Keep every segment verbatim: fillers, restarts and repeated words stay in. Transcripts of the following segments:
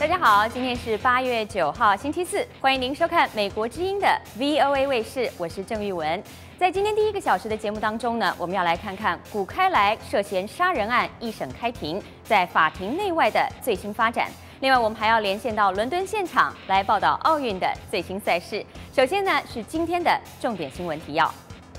大家好，今天是八月九号，星期四，欢迎您收看美国之音的 V O A 卫视，我是郑玉文。在今天第一个小时的节目当中呢，我们要来看看古开来涉嫌杀人案一审开庭，在法庭内外的最新发展。另外，我们还要连线到伦敦现场来报道奥运的最新赛事。首先呢，是今天的重点新闻提要。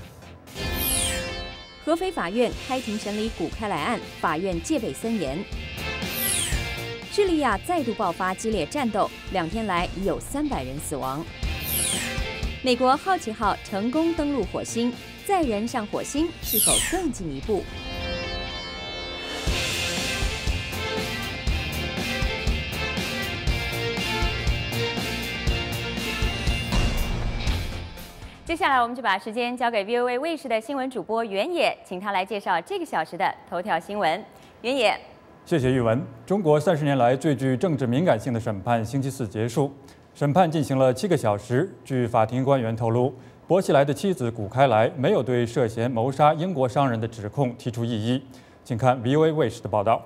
合肥法院开庭审理古开来案，法院戒备森严。叙利亚再度爆发激烈战斗，两天来已有三百人死亡。美国好奇号成功登陆火星，载人上火星是否更进一步？接下来，我们就把时间交给 V O A 卫视的新闻主播原野，请他来介绍这个小时的头条新闻。原野。 谢谢玉文。中国三十年来最具政治敏感性的审判星期四结束，审判进行了七个小时。据法庭官员透露，薄熙来的妻子古开来没有对涉嫌谋杀英国商人的指控提出异议。请看 V O A 卫视的报道。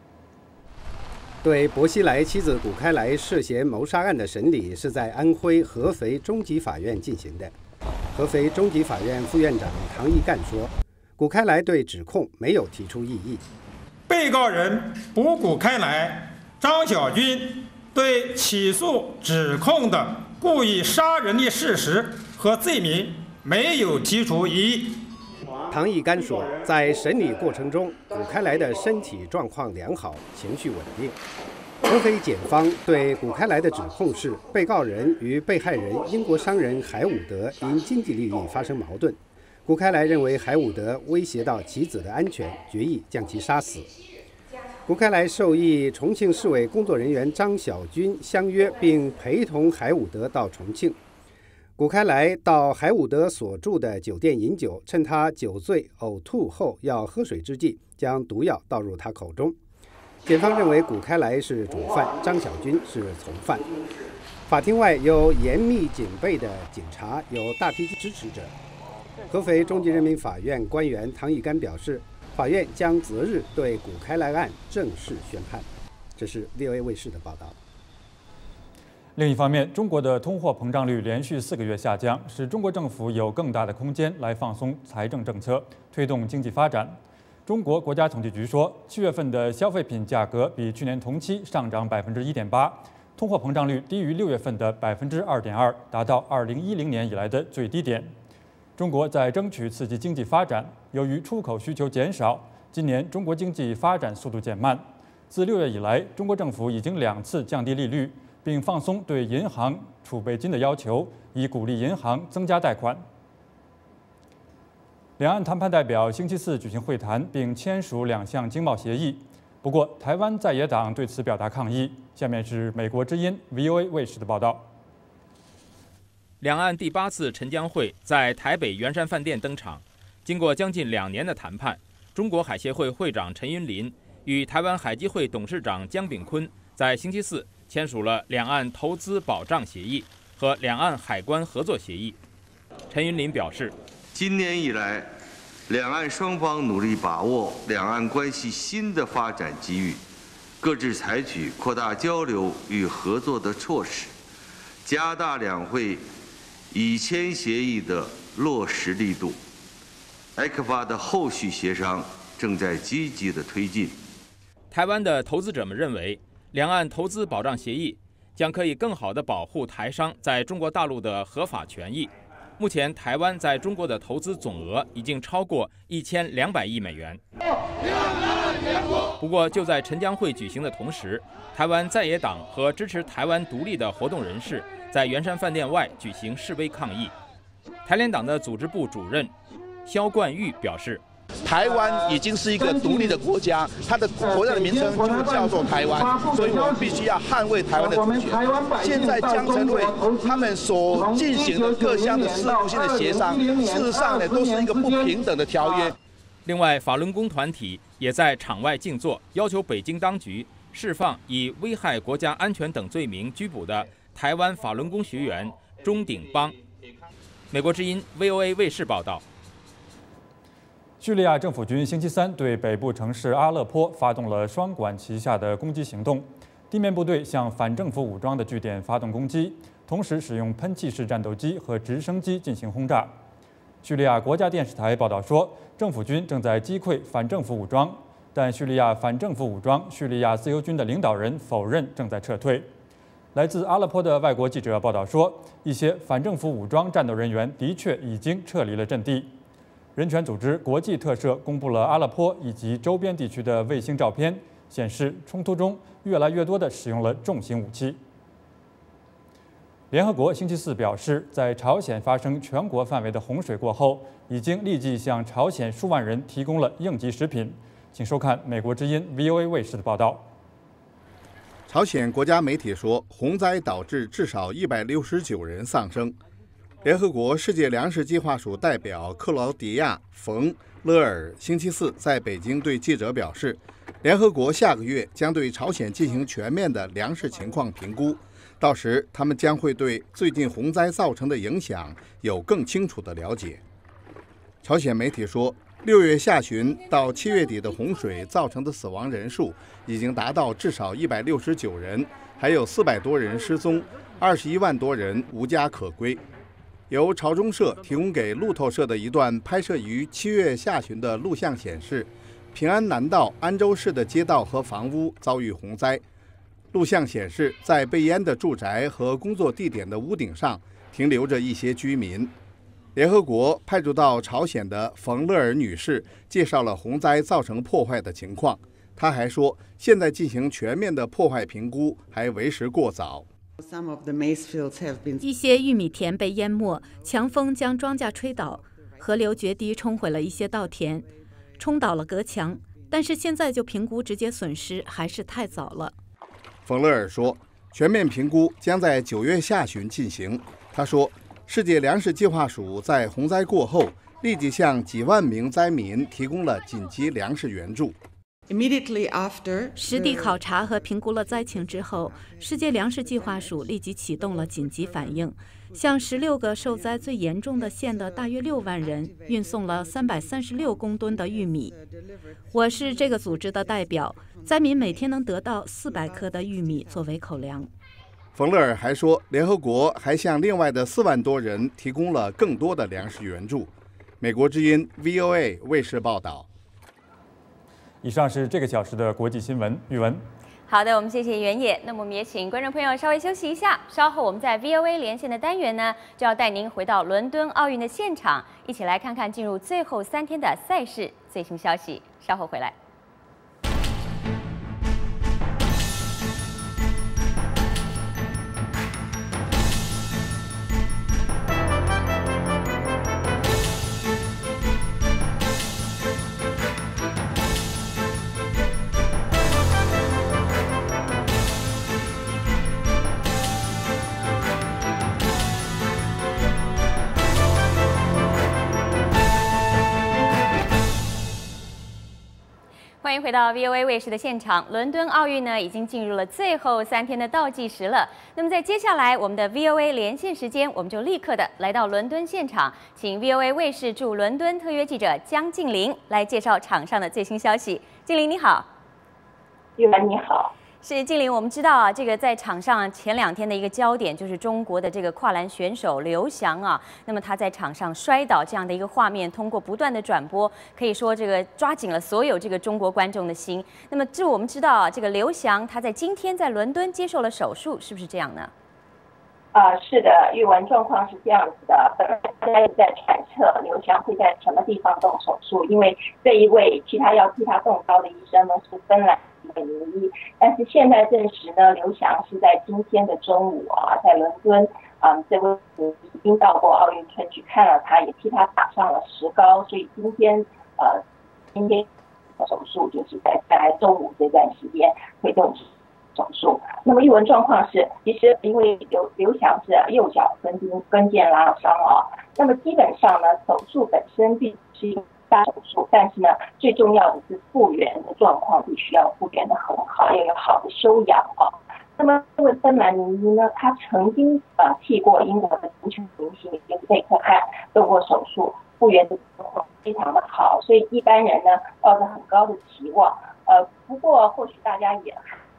对薄熙来妻子古开来涉嫌谋杀案的审理是在安徽合肥中级法院进行的。合肥中级法院副院长唐一干说，古开来对指控没有提出异议。 被告人卜古开来、张小军对起诉指控的故意杀人的事实和罪名没有提出异议。 唐一干说，在审理过程中，古开来的身体状况良好，情绪稳定。合肥检方对古开来的指控是，被告人与被害人英国商人海伍德因经济利益发生矛盾。古开来认为海伍德威胁到其子的安全，决意将其杀死。古开来授意重庆市委工作人员张小军相约并陪同海伍德到重庆。古开来到海伍德所住的酒店饮酒，趁他酒醉呕吐后要喝水之际，将毒药倒入他口中。检方认为古开来是主犯，张小军是从犯。法庭外有严密警备的警察，有大批支持者。合肥中级人民法院官员唐一干表示，法院将择日对古开来案正式宣判。这是 V O A 卫视的报道。 另一方面，中国的通货膨胀率连续四个月下降，使中国政府有更大的空间来放松财政政策，推动经济发展。中国国家统计局说，七月份的消费品价格比去年同期上涨百分之一点八，通货膨胀率低于六月份的百分之二点二，达到二零一零年以来的最低点。中国在争取刺激经济发展，由于出口需求减少，今年中国经济发展速度减慢。自六月以来，中国政府已经两次降低利率，并放松对银行储备金的要求，以鼓励银行增加贷款。两岸谈判代表星期四举行会谈，并签署两项经贸协议。不过，台湾在野党对此表达抗议。下面是美国之音 V O A 卫视的报道。 两岸第八次陈江会在台北圆山饭店登场。经过将近两年的谈判，中国海协会会长陈云林与台湾海基会董事长江炳坤在星期四签署了两岸投资保障协议和两岸海关合作协议。陈云林表示， 今年以来，两岸双方努力把握两岸关系新的发展机遇，各自采取扩大交流与合作的措施，加大两会已签协议的落实力度。E C F A 的后续协商正在积极的推进。 台湾的投资者们认为，两岸投资保障协议将可以更好地保护台商在中国大陆的合法权益。目前，台湾在中国的投资总额已经超过一千两百亿美元。不过，就在陈江会举行的同时，台湾在野党和支持台湾独立的活动人士在圆山饭店外举行示威抗议。台联党的组织部主任萧冠玉表示， 台湾已经是一个独立的国家，它的国家的名称就叫做台湾，所以我们必须要捍卫台湾的主权。现在江晨会他们所进行的各项的事务性的协商，事实上呢，都是一个不平等的条约。 另外，法轮功团体也在场外静坐，要求北京当局释放以危害国家安全等罪名拘捕的台湾法轮功学员钟鼎邦。美国之音 V O A 卫视报道。 叙利亚政府军星期三对北部城市阿勒颇发动了双管齐下的攻击行动。 地面部队向反政府武装的据点发动攻击，同时使用喷气式战斗机和直升机进行轰炸。叙利亚国家电视台报道说，政府军正在击溃反政府武装，但叙利亚反政府武装叙利亚自由军的领导人否认正在撤退。来自阿勒颇的外国记者报道说，一些反政府武装战斗人员的确已经撤离了阵地。人权组织国际特赦公布了阿勒颇以及周边地区的卫星照片，显示冲突中越来越多地使用了重型武器。联合国星期四表示，在朝鲜发生全国范围的洪水过后，已经立即向朝鲜数万人提供了应急食品。请收看美国之音 V O A 卫视的报道。 朝鲜国家媒体说，洪灾导致至少一百六十九人丧生。联合国世界粮食计划署代表克劳迪亚·冯勒尔星期四在北京对记者表示，联合国下个月将对朝鲜进行全面的粮食情况评估，到时他们将会对最近洪灾造成的影响有更清楚的了解。朝鲜媒体说，六月下旬到七月底的洪水造成的死亡人数已经达到至少一百六十九人，还有四百多人失踪，二十一万多人无家可归。由朝中社提供给路透社的一段拍摄于七月下旬的录像显示，平安南道安州市的街道和房屋遭遇洪灾。录像显示，在被淹的住宅和工作地点的屋顶上停留着一些居民。联合国派驻到朝鲜的冯勒尔女士介绍了洪灾造成破坏的情况。她还说，现在进行全面的破坏评估还为时过早。 一些玉米田被淹没，强风将庄稼吹倒，河流决堤冲毁了一些稻田，冲倒了隔墙。但是现在就评估直接损失还是太早了。 冯勒尔说，全面评估将在九月下旬进行。他说，世界粮食计划署在洪灾过后，立即向几万名灾民提供了紧急粮食援助。 实地考察和评估了灾情之后，世界粮食计划署立即启动了紧急反应，向十六个受灾最严重的县的大约六万人运送了三百三十六公吨的玉米。我是这个组织的代表，灾民每天能得到四百克的玉米作为口粮。 冯勒尔还说，联合国还向另外的四万多人提供了更多的粮食援助。美国之音 V O A 卫视报道。 以上是这个小时的国际新闻，玉文。 好的，我们谢谢袁野。那么我们也请观众朋友稍微休息一下，稍后我们在 V O A 连线的单元呢，就要带您回到伦敦奥运的现场，一起来看看进入最后三天的赛事最新消息。稍后回来。欢迎回到 V O A 卫视的现场。伦敦奥运呢，已经进入了最后三天的倒计时了。那么在接下来，我们的 V O A 连线时间，我们就立刻的来到伦敦现场，请 V O A 卫视驻伦敦特约记者江静玲来介绍场上的最新消息。静玲你好。 玉文你好。 是静玲，我们知道啊，这个在场上前两天的一个焦点就是中国的这个跨栏选手刘翔啊，那么他在场上摔倒这样的一个画面，通过不断的转播，可以说这个抓紧了所有这个中国观众的心。那么，这我们知道啊，这个刘翔他在今天在伦敦接受了手术，是不是这样呢？ 啊、呃，是的，玉文状况是这样子的。本来大家也在揣测刘翔会在什么地方动手术，因为这一位其他要替他动刀的医生呢是芬兰的名医，但是现在证实呢，刘翔是在今天的中午啊，在伦敦，嗯，这位已经到过奥运村去看了他，也替他打上了石膏，所以今天呃，今天手术就是在在中午这段时间会动手术。那么玉文状况是，其实因为刘刘翔是右脚跟腱跟腱拉伤啊，那么基本上呢，手术本身并不是一个大手术，但是呢，最重要的是复原的状况必须要复原的很好，要有好的休养啊。那么这位芬兰名医呢，他曾经呃替过英国的足球明星就是贝克汉动过手术，复原的状况非常的好，所以一般人呢抱着很高的期望。呃，不过或许大家也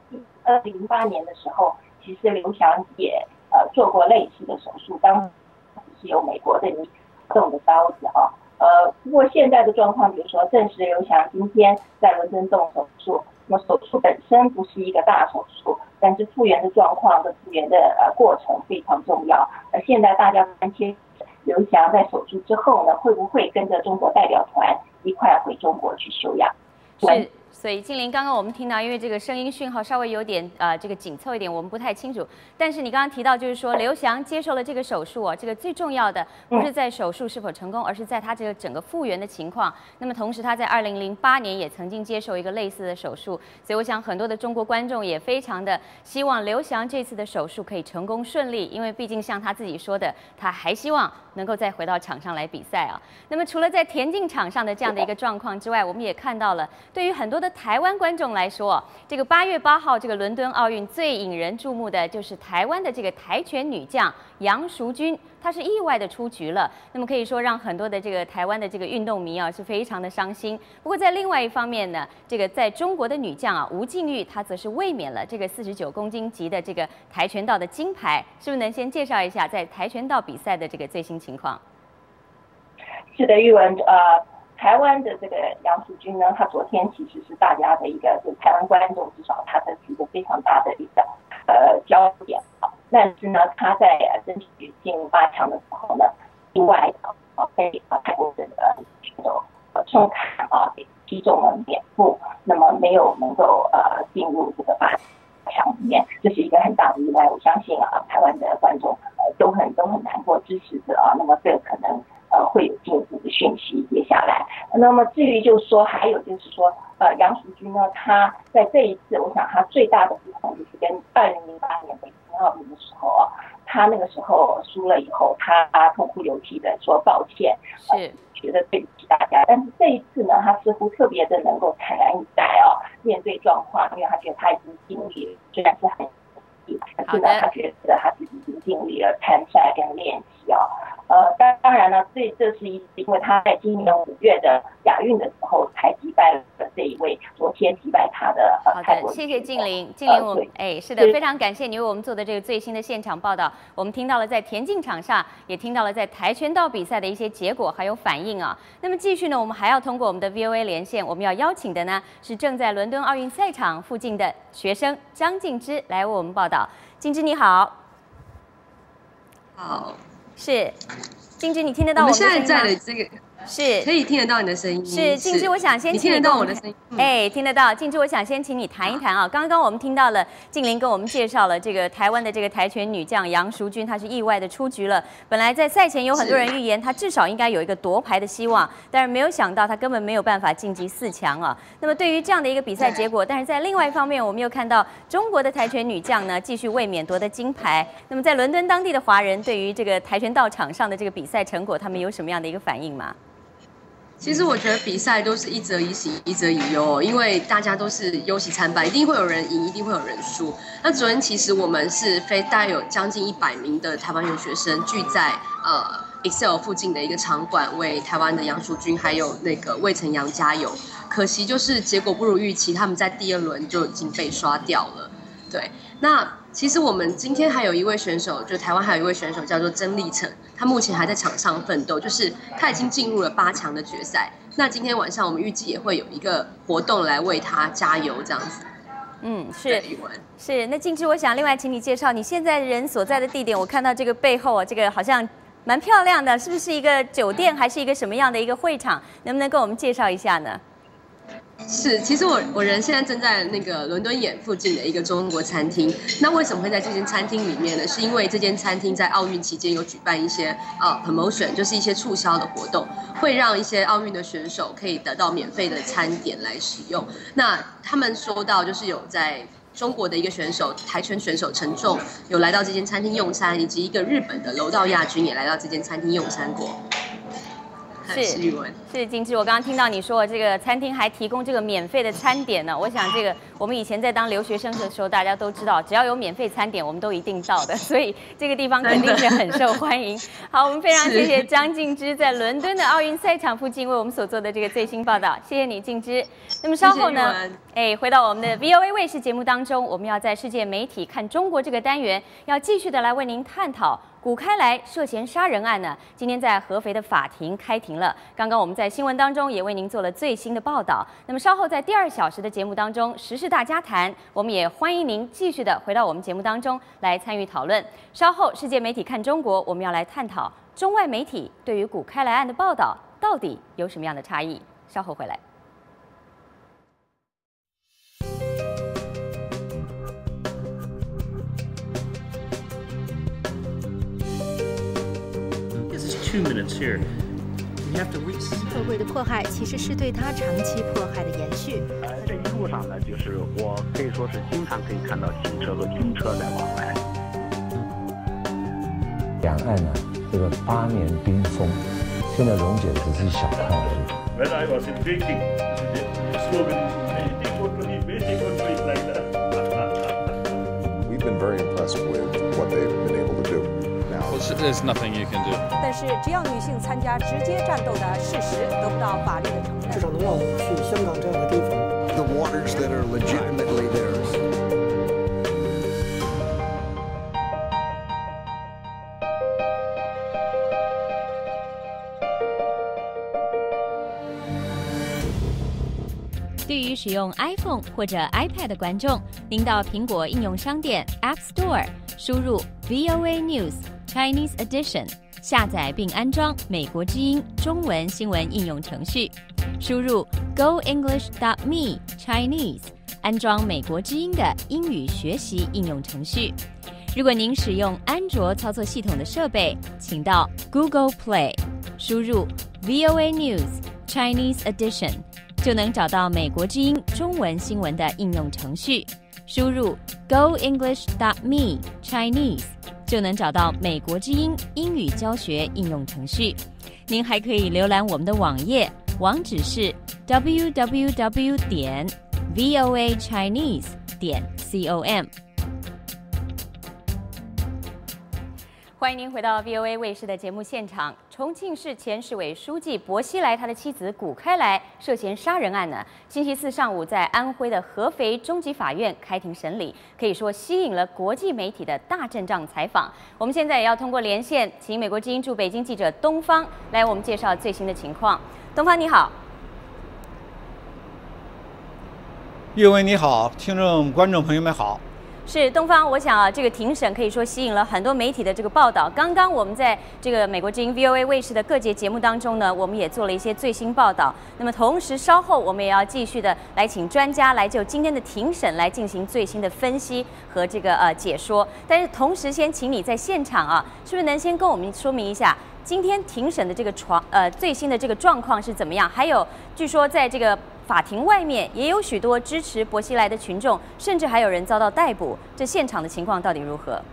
二零零八年的时候，其实刘翔也呃做过类似的手术，当时是有美国的尼动的刀子啊。呃，不过现在的状况，比如说证实刘翔今天在伦敦动手术，那么手术本身不是一个大手术，但是复原的状况跟复原的呃过程非常重要。而现在大家关切刘翔在手术之后呢，会不会跟着中国代表团一块回中国去休养？ 是。所以静玲，刚刚我们听到，因为这个声音讯号稍微有点呃这个紧凑一点，我们不太清楚。但是你刚刚提到，就是说刘翔接受了这个手术哦，这个最重要的不是在手术是否成功，而是在他这个整个复原的情况。那么同时他在二零零八年也曾经接受一个类似的手术，所以我想很多的中国观众也非常的希望刘翔这次的手术可以成功顺利，因为毕竟像他自己说的，他还希望能够再回到场上来比赛啊。那么除了在田径场上的这样的一个状况之外，我们也看到了，对于很多的台湾观众来说，这个八月八号这个伦敦奥运最引人注目的就是台湾的这个跆拳女将杨淑君，她是意外的出局了。那么可以说让很多的这个台湾的这个运动迷啊是非常的伤心。不过在另外一方面呢，这个在中国的女将啊吴静钰，她则是卫冕了这个四十九公斤级的这个跆拳道的金牌。是不是能先介绍一下在跆拳道比赛的这个最新情况？ 是的，玉文，呃。台湾的这个杨淑君呢，她昨天其实是大家的一个，就是台湾观众至少她的是一个非常大的一个呃焦点啊。但是呢，她在争取进入八强的时候呢，意外的啊被啊泰国的选手呃冲砍啊给击中了脸部，那么没有能够呃进入这个八强里面，这是一个很大的意外。我相信啊，台湾的观众呃都很都很难过，支持者啊，那么这个可能。呃，会有进一步的讯息接下来。那么至于就是说，还有就是说，呃，杨淑君呢，她在这一次，我想她最大的不同就是跟二零零八年北京奥运的时候啊，她那个时候输了以后，她痛哭流涕的说抱歉， 是、 呃、觉得对不起大家。但是这一次呢，她似乎特别的能够坦然以待啊，面对状况，因为她觉得她已经尽力了，虽然是很，但是呢，她觉得她自己已经尽力了参赛跟练习啊。呃，当当然了，这这是因为他在今年五月的亚运的时候才击败了这一位昨天击败他的呃泰国。 好的，谢谢静玲，静玲我们哎是的，非常感谢你为我们做的这个最新的现场报道。我们听到了在田径场上，也听到了在跆拳道比赛的一些结果还有反应啊。那么继续呢，我们还要通过我们的 V O A 连线，我们要邀请的呢是正在伦敦奥运赛场附近的学生张静之来为我们报道。静之你好。 好。 是，静之，你听得到我们的声音吗？ 我们现在在的这个是可以听得到你的声音。 是，静之，我想先请你听得到我的声音？ 哎、嗯，听得到。静之，我想先请你谈一谈啊。刚刚我们听到了静玲跟我们介绍了这个台湾的这个跆拳女将杨淑君，她是意外的出局了。本来在赛前有很多人预言她至少应该有一个夺牌的希望，但是没有想到她根本没有办法晋级四强啊。那么对于这样的一个比赛结果，但是在另外一方面，我们又看到中国的跆拳女将呢继续卫冕夺得金牌。那么在伦敦当地的华人对于这个跆拳道场上的这个比赛成果，他们有什么样的一个反应吗？ 其实我觉得比赛都是一则以喜，一则以忧，因为大家都是忧喜参半，一定会有人赢，一定会有人输。那昨天其实我们是非大概有将近一百名的台湾留学生聚在呃 Excel 附近的一个场馆，为台湾的杨淑君还有那个魏晨阳加油。可惜就是结果不如预期，他们在第二轮就已经被刷掉了。对，那其实我们今天还有一位选手，就台湾还有一位选手叫做曾立成，他目前还在场上奋斗，就是他已经进入了八强的决赛。那今天晚上我们预计也会有一个活动来为他加油，这样子。 嗯，是是。那静之，我想另外请你介绍你现在人所在的地点。我看到这个背后啊，这个好像蛮漂亮的，是不是一个酒店，还是一个什么样的一个会场？能不能跟我们介绍一下呢？ 是，其实我我人现在正在那个伦敦眼附近的一个中国餐厅。那为什么会在这间餐厅里面呢？是因为这间餐厅在奥运期间有举办一些呃 promotion， 就是一些促销的活动，会让一些奥运的选手可以得到免费的餐点来使用。那他们说到就是有在中国的一个选手，跆拳选手陈重有来到这间餐厅用餐，以及一个日本的柔道亚军也来到这间餐厅用餐过。 是是，静之，我刚刚听到你说这个餐厅还提供这个免费的餐点呢。我想这个我们以前在当留学生的时候，大家都知道，只要有免费餐点，我们都一定到的。所以这个地方肯定是很受欢迎。好，我们非常谢谢张静之在伦敦的奥运赛场附近为我们所做的这个最新报道，谢谢你，静之。那么稍后呢， 哎，回到我们的 V O A 卫视节目当中，我们要在世界媒体看中国这个单元，要继续的来为您探讨谷开来涉嫌杀人案呢。今天在合肥的法庭开庭了。刚刚我们在新闻当中也为您做了最新的报道。那么稍后在第二小时的节目当中，时事大家谈，我们也欢迎您继续的回到我们节目当中来参与讨论。稍后世界媒体看中国，我们要来探讨中外媒体对于谷开来案的报道到底有什么样的差异。稍后回来。 Two minutes here. We have to reach. 社会的迫害其实是对他长期迫害的延续。 呃，这一路上呢，就是我可以说是经常可以看到警车和军车在往来。 两岸呢，这个八年冰封，现在溶解只是小看而已。 When I was in drinking, the slogan is "Anything for police, waiting for police" like that. We've been very impressed with what they've been able to do. There's nothing you can do. 但是，只要女性参加直接战斗的事实得不到法律的承认， 至少能让我们去香港这样的地方。 The waters that are legitimately theirs. 对于使用 iPhone 或者 iPad 的观众，您到苹果应用商店 App Store 输入 V O A News Chinese Edition， 下载并安装美国之音中文新闻应用程序，输入 Go English dot me Chinese， 安装美国之音的英语学习应用程序。如果您使用安卓操作系统的设备，请到 Google Play 输入 V O A News Chinese Edition， 就能找到美国之音中文新闻的应用程序，输入 Go English dot me Chinese， 就能找到美国之音英语教学应用程序。您还可以浏览我们的网页，网址是 w w w 点 v o a chinese 点 com。欢迎您回到 V O A 卫视的节目现场。重庆市前市委书记薄熙来他的妻子谷开来涉嫌杀人案呢，星期四上午在安徽的合肥中级法院开庭审理，可以说吸引了国际媒体的大阵仗采访。我们现在也要通过连线，请美国之音驻北京记者东方来为我们介绍最新的情况。东方你好。 岳文你好，听众观众朋友们好。 是东方，我想啊，这个庭审可以说吸引了很多媒体的这个报道。刚刚我们在这个美国之音 V O A 卫视的各节节目当中呢，我们也做了一些最新报道。那么同时稍后我们也要继续的来请专家来就今天的庭审来进行最新的分析和这个呃解说。但是同时先请你在现场啊，是不是能先跟我们说明一下今天庭审的这个床呃最新的这个状况是怎么样？还有据说在这个法庭外面也有许多支持薄熙来的群众，甚至还有人遭到逮捕。这现场的情况到底如何？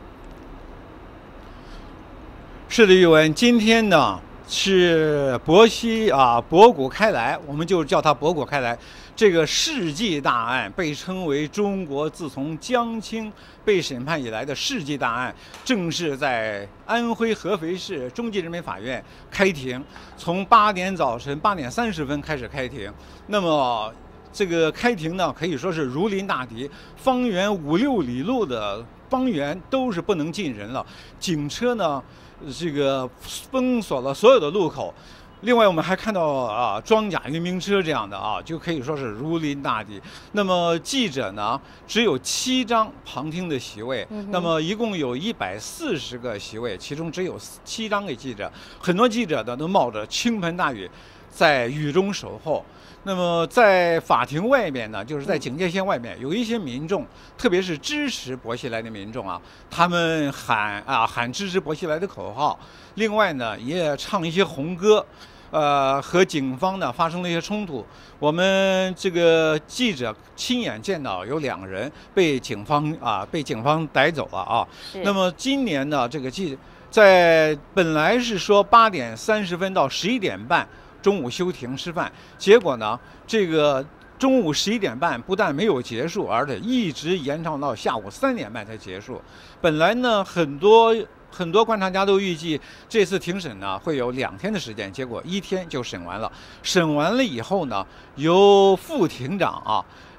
是的，玉文，今天呢是薄熙啊薄谷开来，我们就叫他薄谷开来。这个世纪大案被称为中国自从江青被审判以来的世纪大案，正式在安徽合肥市中级人民法院开庭，从八点早晨八点三十分开始开庭。那么这个开庭呢，可以说是如临大敌，方圆五六里路的方圆都是不能进人了，警车呢这个封锁了所有的路口。另外，我们还看到啊，装甲运兵车这样的啊，就可以说是如临大敌。那么记者呢，只有七张旁听的席位，嗯、那么一共有一百四十个席位，其中只有七张给记者。很多记者呢都冒着倾盆大雨，在雨中守候。那么在法庭外面呢，就是在警戒线外面，有一些民众，特别是支持薄熙来的民众啊，他们喊啊喊支持薄熙来的口号，另外呢也唱一些红歌。呃，和警方呢发生了一些冲突。我们这个记者亲眼见到有两人被警方啊被警方逮走了啊。那么今年呢，这个记在本来是说八点三十分到十一点半中午休庭吃饭，结果呢，这个中午十一点半不但没有结束，而且一直延长到下午三点半才结束。本来呢，很多。很多观察家都预计这次庭审呢会有两天的时间，结果一天就审完了。审完了以后呢，由副庭长啊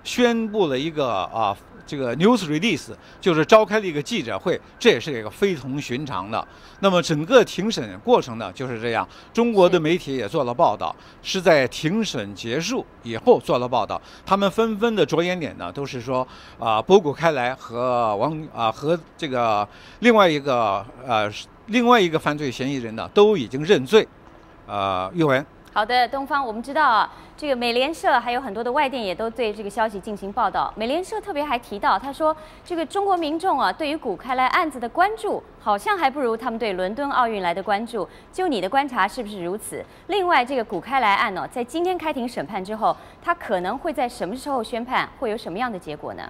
宣布了一个啊。这个 news release 就是召开了一个记者会，这也是一个非同寻常的。那么整个庭审过程呢就是这样，中国的媒体也做了报道，是在庭审结束以后做了报道。他们纷纷的着眼点呢都是说啊，博古开来和王啊和这个另外一个呃另外一个犯罪嫌疑人呢都已经认罪。呃，玉文。 好的，东方，我们知道啊，这个美联社还有很多的外电也都对这个消息进行报道。美联社特别还提到，他说这个中国民众啊，对于古开来案子的关注，好像还不如他们对伦敦奥运来的关注。就你的观察是不是如此？另外，这个古开来案呢，在今天开庭审判之后，他可能会在什么时候宣判？会有什么样的结果呢？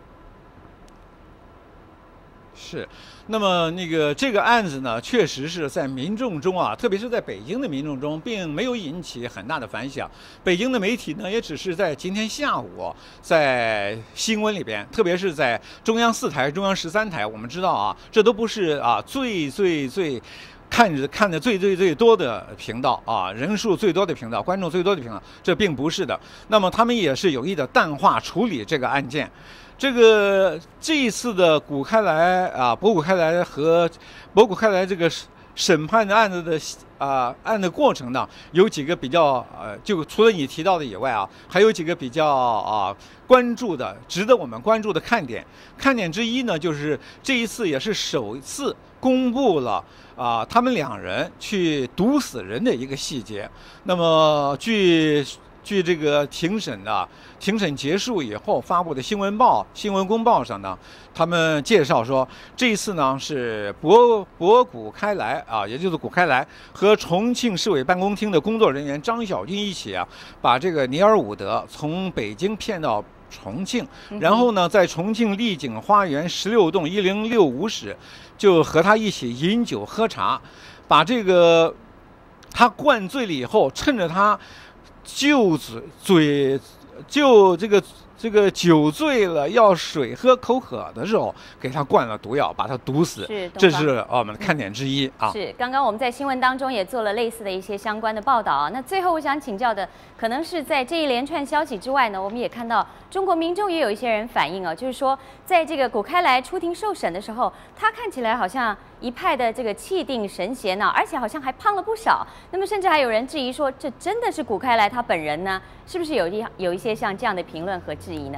是，那么那个这个案子呢，确实是在民众中啊，特别是在北京的民众中，并没有引起很大的反响。北京的媒体呢，也只是在今天下午在新闻里边，特别是在中央四台、中央十三台，我们知道啊，这都不是啊最最最。看着看的最最最多的频道啊，人数最多的频道，观众最多的频道，这并不是的。那么他们也是有意的淡化处理这个案件。这个这一次的古开来啊，博古开来和博古开来这个审判的案子的啊案的过程呢，有几个比较呃，就除了你提到的以外啊，还有几个比较啊关注的、值得我们关注的看点。看点之一呢，就是这一次也是首次公布了。啊，他们两人去毒死人的一个细节。那么，据据这个庭审的庭审结束以后发布的新闻报、新闻公报上呢，他们介绍说，这一次呢是博博古开来啊，也就是古开来和重庆市委办公厅的工作人员张小军一起啊，把这个尼尔伍德从北京骗到重庆，然后呢，在重庆丽景花园十六栋一零六五室，就和他一起饮酒喝茶，把这个他灌醉了以后，趁着他就嘴嘴就这个这个酒醉了要水喝口渴的时候，给他灌了毒药，把他毒死。 是， 这是我们的看点之一啊。 是，刚刚我们在新闻当中也做了类似的一些相关的报道啊。那最后我想请教的，可能是在这一连串消息之外呢，我们也看到中国民众也有一些人反映啊，就是说，在这个古开来出庭受审的时候，他看起来好像一派的这个气定神闲呢、啊，而且好像还胖了不少。那么甚至还有人质疑说，这真的是古开来他本人呢？是不是有一有一些像这样的评论和质疑呢？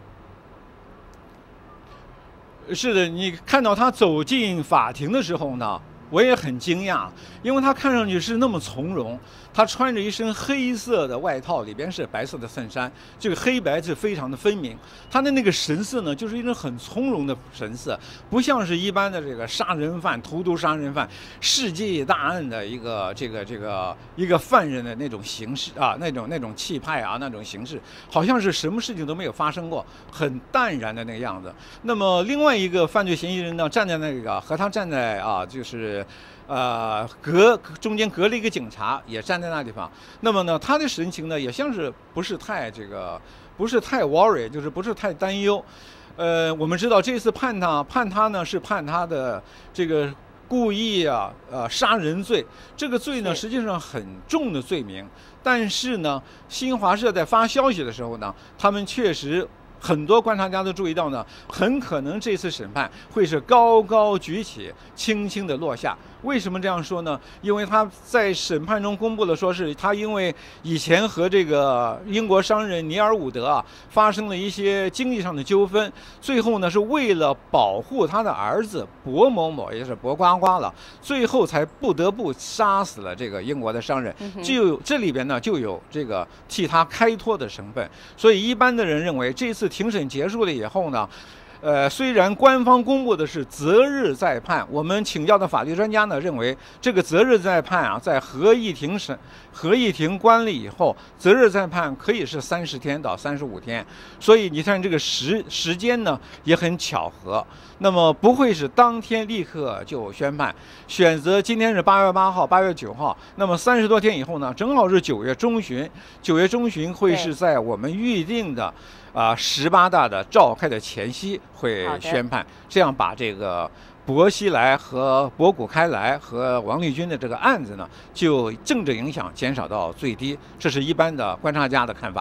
是的，你看到他走进法庭的时候呢，我也很惊讶，因为他看上去是那么从容，他穿着一身黑色的外套，里边是白色的衬衫，这个黑白是非常的分明。他的那个神色呢，就是一种很从容的神色，不像是一般的这个杀人犯、荼毒杀人犯、世纪大案的一个这个这个一个犯人的那种形式啊，那种那种气派啊，那种形式，好像是什么事情都没有发生过，很淡然的那个样子。那么另外一个犯罪嫌疑人呢，站在那个和他站在啊，就是。呃，隔中间隔了一个警察，也站在那地方。那么呢，他的神情呢，也像是不是太这个，不是太 worry， 就是不是太担忧。呃，我们知道这次判他判他呢是判他的这个故意啊，呃，杀人罪。这个罪呢，实际上很重的罪名。但是呢，新华社在发消息的时候呢，他们确实。很多观察家都注意到呢，很可能这次审判会是高高举起，轻轻的落下。为什么这样说呢？因为他在审判中公布了，说是他因为以前和这个英国商人尼尔伍德啊发生了一些经济上的纠纷，最后呢是为了保护他的儿子薄某某，也就是薄瓜瓜了，最后才不得不杀死了这个英国的商人。就这里边呢就有这个替他开脱的成分，所以一般的人认为这次庭审结束了以后呢。呃，虽然官方公布的是择日再判，我们请教的法律专家呢认为，这个择日再判啊，在合议庭审、合议庭关了以后，择日再判可以是三十天到三十五天，所以你看这个时时间呢也很巧合，那么不会是当天立刻就宣判，选择今天是八月八号、八月九号，那么三十多天以后呢，正好是九月中旬，九月中旬会是在我们预定的。啊，十八大的召开的前夕会宣判，这样把这个薄熙来和博古开来和王立军的这个案子呢，就政治影响减少到最低，这是一般的观察家的看法。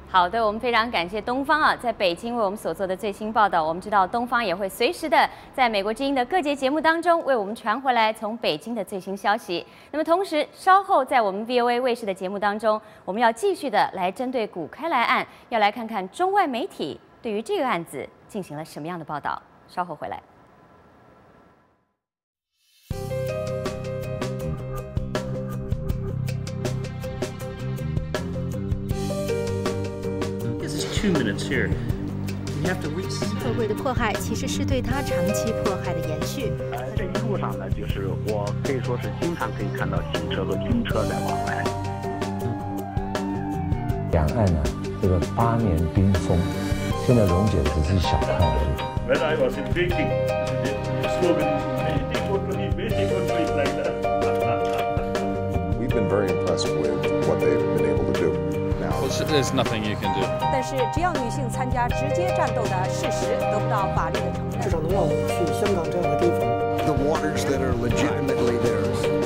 好的，我们非常感谢东方啊，在北京为我们所做的最新报道。我们知道东方也会随时的在美国之音的各节节目当中为我们传回来从北京的最新消息。那么同时，稍后在我们 V O A 卫视的节目当中，我们要继续的来针对古开来案，要来看看中外媒体对于这个案子进行了什么样的报道。稍后回来。 Two minutes here. You have to reach. 社会的迫害其实是对他长期迫害的延续。 呃，这一路上呢，就是我可以说是经常可以看到汽车和军车在往来。 两岸呢，这个八年冰封，现在溶解只是小看而已。 When I was in Beijing, the slogan is "Beijing country, Beijing country" like that. We've been very impressed with what they've been able to do. Well, there's nothing you can do. 但是，只要女性参加直接战斗的事实得不到法律的承认， 至少能让我们去香港这样的地方。 The waters that are legitimately theirs.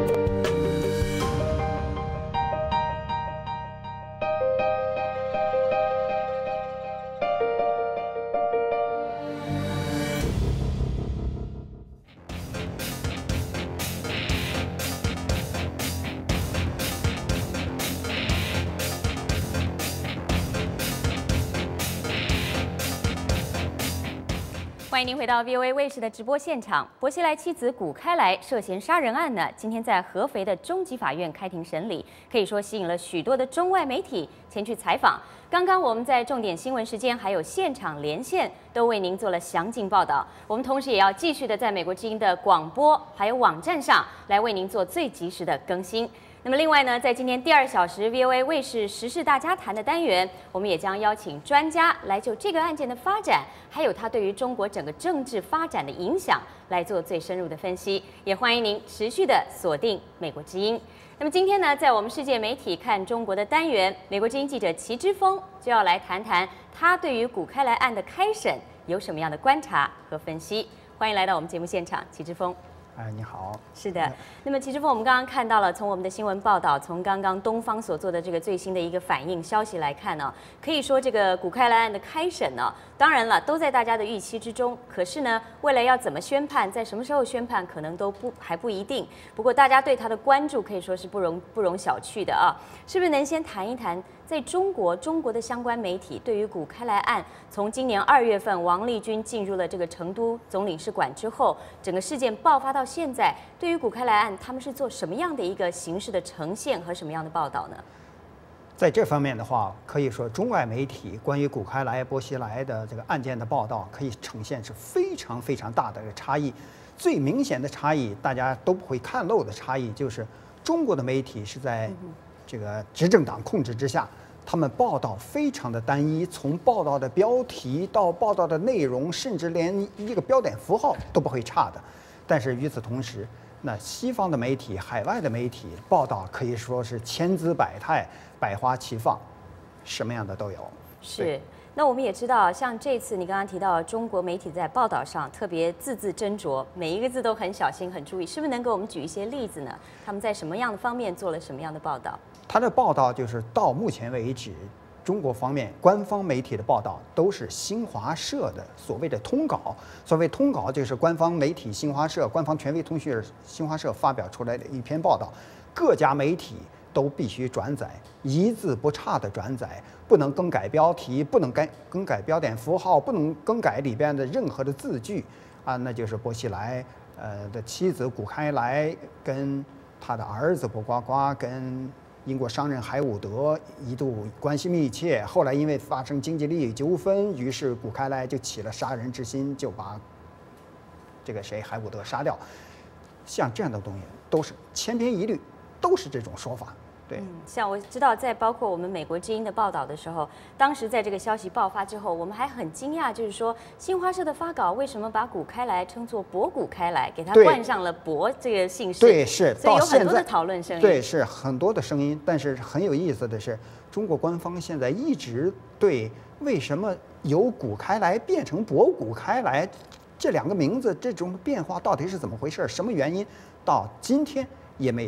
欢迎您回到 V O A 卫视的直播现场。薄熙来妻子古开来涉嫌杀人案呢，今天在合肥的中级法院开庭审理，可以说吸引了许多的中外媒体前去采访。刚刚我们在重点新闻时间还有现场连线，都为您做了详尽报道。我们同时也要继续的在美国之音的广播还有网站上来为您做最及时的更新。 那么另外呢，在今天第二小时 V O A 卫视时事大家谈的单元，我们也将邀请专家来就这个案件的发展，还有它对于中国整个政治发展的影响来做最深入的分析。也欢迎您持续的锁定美国之音。那么今天呢，在我们世界媒体看中国的单元，美国之音记者齐之锋就要来谈谈他对于古开来案的开审有什么样的观察和分析。欢迎来到我们节目现场，齐之锋。 哎，你好。 是的，那么齐之锋，我们刚刚看到了，从我们的新闻报道，从刚刚东方所做的这个最新的一个反应消息来看呢，可以说这个古开来案的开审呢，当然了，都在大家的预期之中。可是呢，未来要怎么宣判，在什么时候宣判，可能都不还不一定。不过大家对他的关注可以说是不容不容小觑的啊。是不是能先谈一谈，在中国中国的相关媒体对于古开来案，从今年二月份王立军进入了这个成都总领事馆之后，整个事件爆发到现在，对于古开来案，他们是做什么样的一个形式的呈现和什么样的报道呢？ 在这方面的话，可以说中外媒体关于古开来、薄熙来的这个案件的报道，可以呈现是非常非常大的差异。最明显的差异，大家都不会看漏的差异，就是中国的媒体是在这个执政党控制之下。 他们报道非常的单一，从报道的标题到报道的内容，甚至连一个标点符号都不会差的。但是与此同时，那西方的媒体、海外的媒体报道可以说是千姿百态、百花齐放，什么样的都有。 是。那我们也知道，像这次你刚刚提到中国媒体在报道上特别字字斟酌，每一个字都很小心、很注意，是不是能给我们举一些例子呢？他们在什么样的方面做了什么样的报道？ 他的报道就是到目前为止，中国方面官方媒体的报道都是新华社的所谓的通稿。所谓通稿，就是官方媒体新华社、官方权威通讯新华社发表出来的一篇报道，各家媒体都必须转载，一字不差的转载，不能更改标题，不能改更改标点符号，不能更改里边的任何的字句啊，那就是薄熙来呃的妻子古开来跟他的儿子薄瓜瓜跟。 英国商人海伍德一度关系密切，后来因为发生经济利益纠纷，于是古开来就起了杀人之心，就把这个谁海伍德杀掉。像这样的东西都是千篇一律，都是这种说法。对， 嗯，像我知道，在包括我们美国之音的报道的时候，当时在这个消息爆发之后，我们还很惊讶，就是说新华社的发稿为什么把古开来称作薄古开来，给他冠上了薄这个姓氏？ 对，是， 所以有很多的讨论声音。 对，是很多的声音。但是很有意思的是，中国官方现在一直对为什么由古开来变成薄古开来这两个名字这种变化到底是怎么回事，什么原因，到今天也没有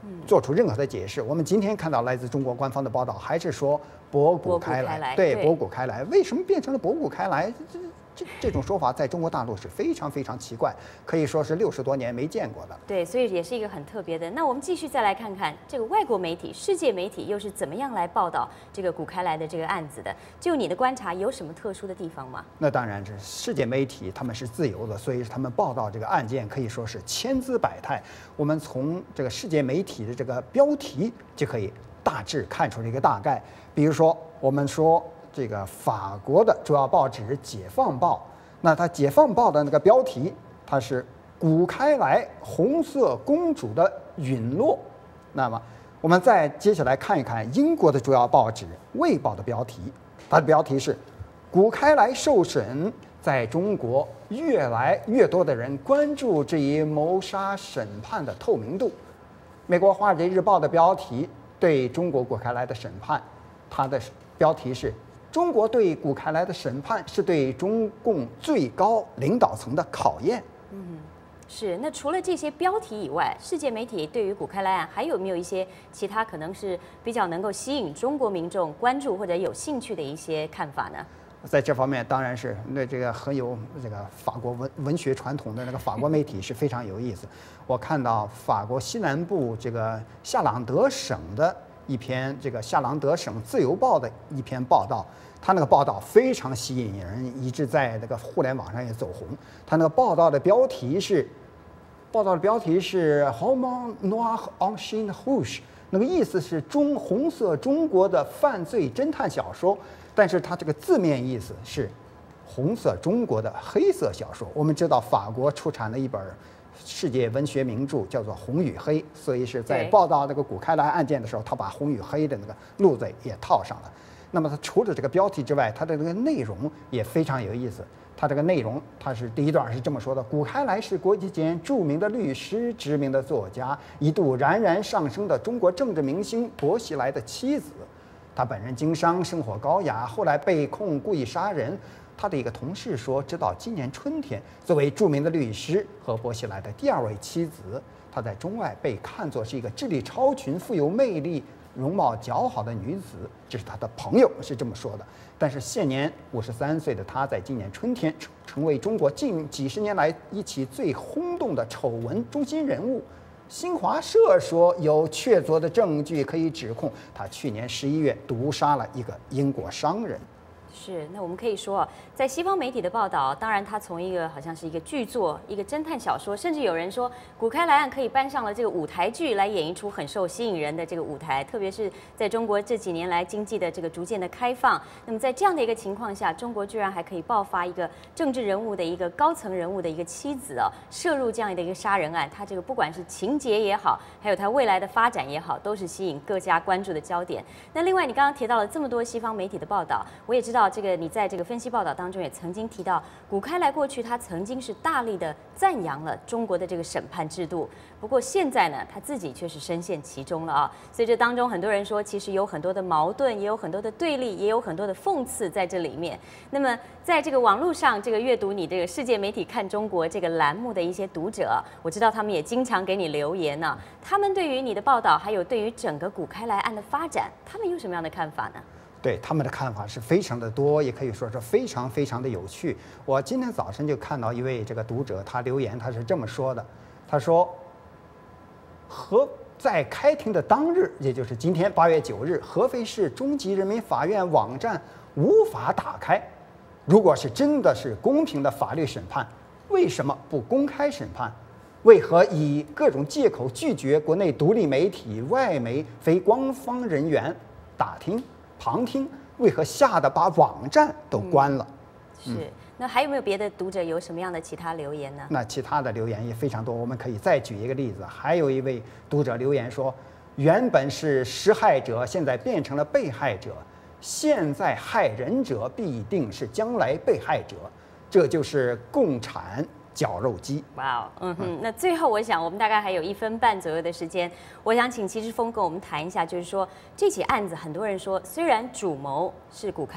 做出任何的解释。我们今天看到来自中国官方的报道，还是说博古开来，对，博古开来，为什么变成了博古开来？这这这种说法在中国大陆是非常非常奇怪，可以说是六十多年没见过的。 对，所以也是一个很特别的。那我们继续再来看看这个外国媒体、世界媒体又是怎么样来报道这个古开来的这个案子的？就你的观察，有什么特殊的地方吗？ 那当然是世界媒体，他们是自由的，所以他们报道这个案件可以说是千姿百态。我们从这个世界媒体的这个标题就可以大致看出这个大概。比如说，我们说这个法国的主要报纸《解放报》，那它《解放报》的那个标题，它是“古开来红色公主的陨落”。那么，我们再接下来看一看英国的主要报纸《卫报》的标题，它的标题是“古开来受审，在中国越来越多的人关注这一谋杀审判的透明度”。美国《华尔街日报》的标题对中国古开来的审判，它的标题是中国对古开来的审判是对中共最高领导层的考验。 嗯，是。那除了这些标题以外，世界媒体对于古开来案还有没有一些其他可能是比较能够吸引中国民众关注或者有兴趣的一些看法呢？ 在这方面，当然是那这个很有这个法国文文学传统的那个法国媒体是非常有意思。我看到法国西南部这个夏朗德省的一篇这个夏朗德省自由报的一篇报道，他那个报道非常吸引人，以致在那个互联网上也走红。他那个报道的标题是，报道的标题是 "Roman Noir en Chine Rouge"， 那个意思是中红色中国的犯罪侦探小说，但是它这个字面意思是红色中国的黑色小说。我们知道法国出产了一本世界文学名著叫做《红与黑》，所以是在报道那个古开来案件的时候，他把红与黑的那个路子也套上了。那么它除了这个标题之外，它的这个内容也非常有意思。它这个内容，它是第一段是这么说的：古开来是国际间著名的律师、知名的作家，一度冉冉上升的中国政治明星薄熙来的妻子。他本人经商，生活高雅，后来被控故意杀人。他的一个同事说，直到今年春天，作为著名的律师和薄熙来的第二位妻子，他在中外被看作是一个智力超群、富有魅力、容貌姣好的女子，这是他的朋友是这么说的。但是现年五十三岁的他，在今年春天成为中国近几十年来一起最轰动的丑闻中心人物。新华社说，有确凿的证据可以指控他去年十一月毒杀了一个英国商人。 是，那我们可以说，在西方媒体的报道，当然它从一个好像是一个剧作、一个侦探小说，甚至有人说古开来案可以搬上了这个舞台剧来演一出很受吸引人的这个舞台，特别是在中国这几年来经济的这个逐渐的开放。那么在这样的一个情况下，中国居然还可以爆发一个政治人物的一个高层人物的一个妻子哦，涉入这样的一个杀人案，它这个不管是情节也好，还有它未来的发展也好，都是吸引各家关注的焦点。那另外，你刚刚提到了这么多西方媒体的报道，我也知道。这个你在这个分析报道当中也曾经提到，古开来过去他曾经是大力的赞扬了中国的这个审判制度，不过现在呢，他自己却是深陷其中了啊。所以这当中很多人说，其实有很多的矛盾，也有很多的对立，也有很多的讽刺在这里面。那么在这个网络上，这个阅读你这个世界媒体看中国这个栏目的一些读者，我知道他们也经常给你留言呢、啊。他们对于你的报道，还有对于整个古开来案的发展，他们有什么样的看法呢？ 对他们的看法是非常的多，也可以说是非常非常的有趣。我今天早晨就看到一位这个读者，他留言，他是这么说的：他说，合在开庭的当日，也就是今天八月九日，合肥市中级人民法院网站无法打开。如果是真的是公平的法律审判，为什么不公开审判？为何以各种借口拒绝国内独立媒体、外媒、非官方人员打听？旁听，为何吓得把网站都关了？ 嗯、是，那还有没有别的读者有什么样的其他留言呢？ 那其他的留言也非常多，我们可以再举一个例子。还有一位读者留言说，原本是施害者，现在变成了被害者，现在害人者必定是将来被害者，这就是共产绞肉机。 哇哦，嗯哼，那最后我想，我们大概还有一分半左右的时间，我想请齐志峰跟我们谈一下，就是说这起案子，很多人说虽然主谋是古开来，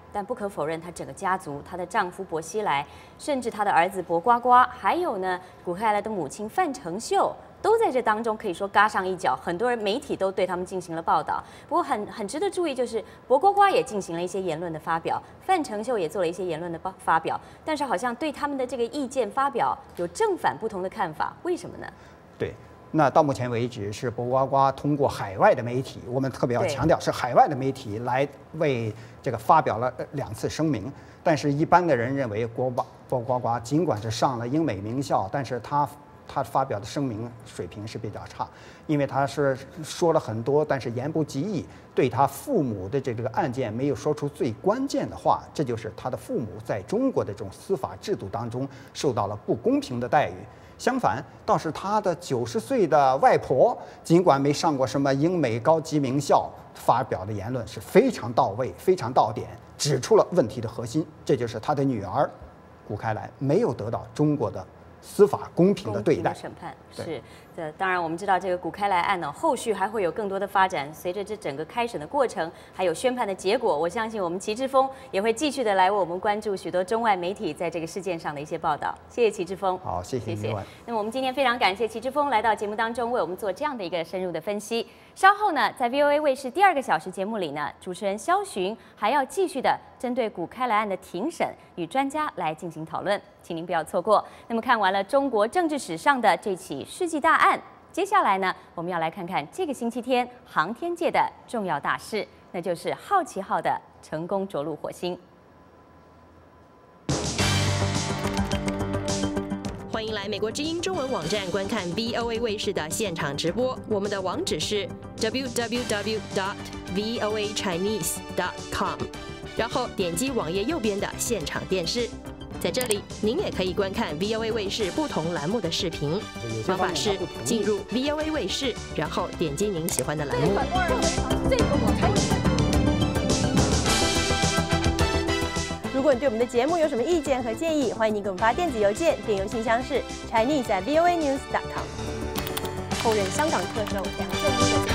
但不可否认，她整个家族，她的丈夫薄熙来，甚至她的儿子薄瓜瓜，还有呢古开来的母亲范成秀，都在这当中可以说嘎上一脚。很多人媒体都对他们进行了报道。不过很很值得注意，就是薄瓜瓜也进行了一些言论的发表，范成秀也做了一些言论的发表，但是好像对他们的这个意见发表有正反不同的看法，为什么呢？ 对。那到目前为止是薄瓜瓜通过海外的媒体，我们特别要强调是海外的媒体来为这个发表了两次声明。但是，一般的人认为，薄薄瓜瓜尽管是上了英美名校，但是他他发表的声明水平是比较差，因为他是说了很多，但是言不及义，对他父母的这个案件没有说出最关键的话，这就是他的父母在中国的这种司法制度当中受到了不公平的待遇。相反，倒是他的九十岁的外婆，尽管没上过什么英美高级名校，发表的言论是非常到位、非常到点，指出了问题的核心。这就是他的女儿古开来没有得到中国的司法公平的对待。 审判是的，当然我们知道这个古开来案呢，后续还会有更多的发展。随着这整个开审的过程，还有宣判的结果，我相信我们齐志峰也会继续的来为我们关注许多中外媒体在这个事件上的一些报道。谢谢齐志峰。 好，谢谢谢谢。 那么我们今天非常感谢齐志峰来到节目当中，为我们做这样的一个深入的分析。稍后呢，在 V O A 卫视第二个小时节目里呢，主持人肖寻还要继续的针对古开来案的庭审与专家来进行讨论，请您不要错过。那么看完了中国政治史上的这起世纪大案，接下来呢，我们要来看看这个星期天航天界的重要大事，那就是好奇号的成功着陆火星。 欢迎来美国之音中文网站观看 V O A 卫视的现场直播，我们的网址是 w w w dot v o a chinese dot com， 然后点击网页右边的现场电视。在这里，您也可以观看 V O A 卫视不同栏目的视频。方法是进入 V O A 卫视，然后点击您喜欢的栏目。 这个我才如果你对我们的节目有什么意见和建议，欢迎您给我们发电子邮件，电邮信箱是 chinese at v o a news dot com。后任香港特首梁振英。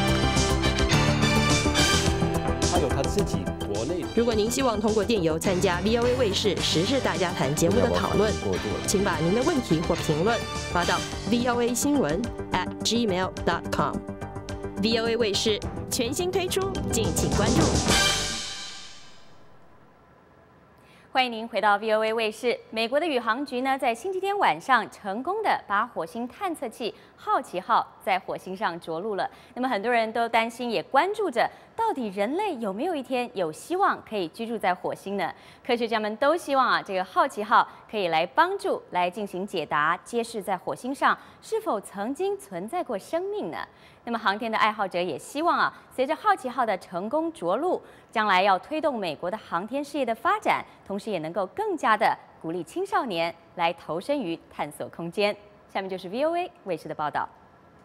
他有他自己国内。 如果您希望通过电邮参加 V O A 卫视时事大家谈节目的讨论，请把您的问题或评论发到 v o a 新闻 at gmail dot com。V O A 卫视全新推出，敬请关注。 欢迎您回到 V O A 卫视。美国的宇航局呢，在星期天晚上成功的把火星探测器好奇号在火星上着陆了。那么很多人都担心，也关注着，到底人类有没有一天有希望可以居住在火星呢？科学家们都希望啊，这个好奇号可以来帮助来进行解答，揭示在火星上是否曾经存在过生命呢？那么航天的爱好者也希望啊，随着好奇号的成功着陆，将来要推动美国的航天事业的发展，同时也能够更加的鼓励青少年来投身于探索空间。下面就是 V O A 卫视的报道。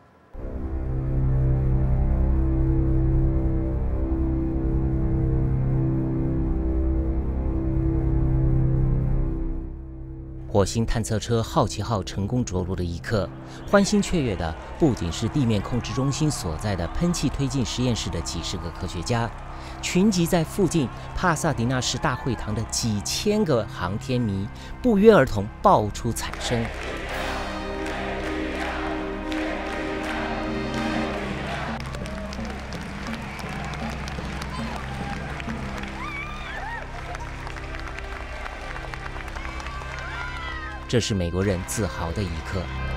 火星探测车好奇号成功着陆的一刻，欢欣雀跃的不仅是地面控制中心所在的喷气推进实验室的几十个科学家，群集在附近帕萨迪纳市大会堂的几千个航天迷不约而同爆出彩声。这是美国人自豪的一刻。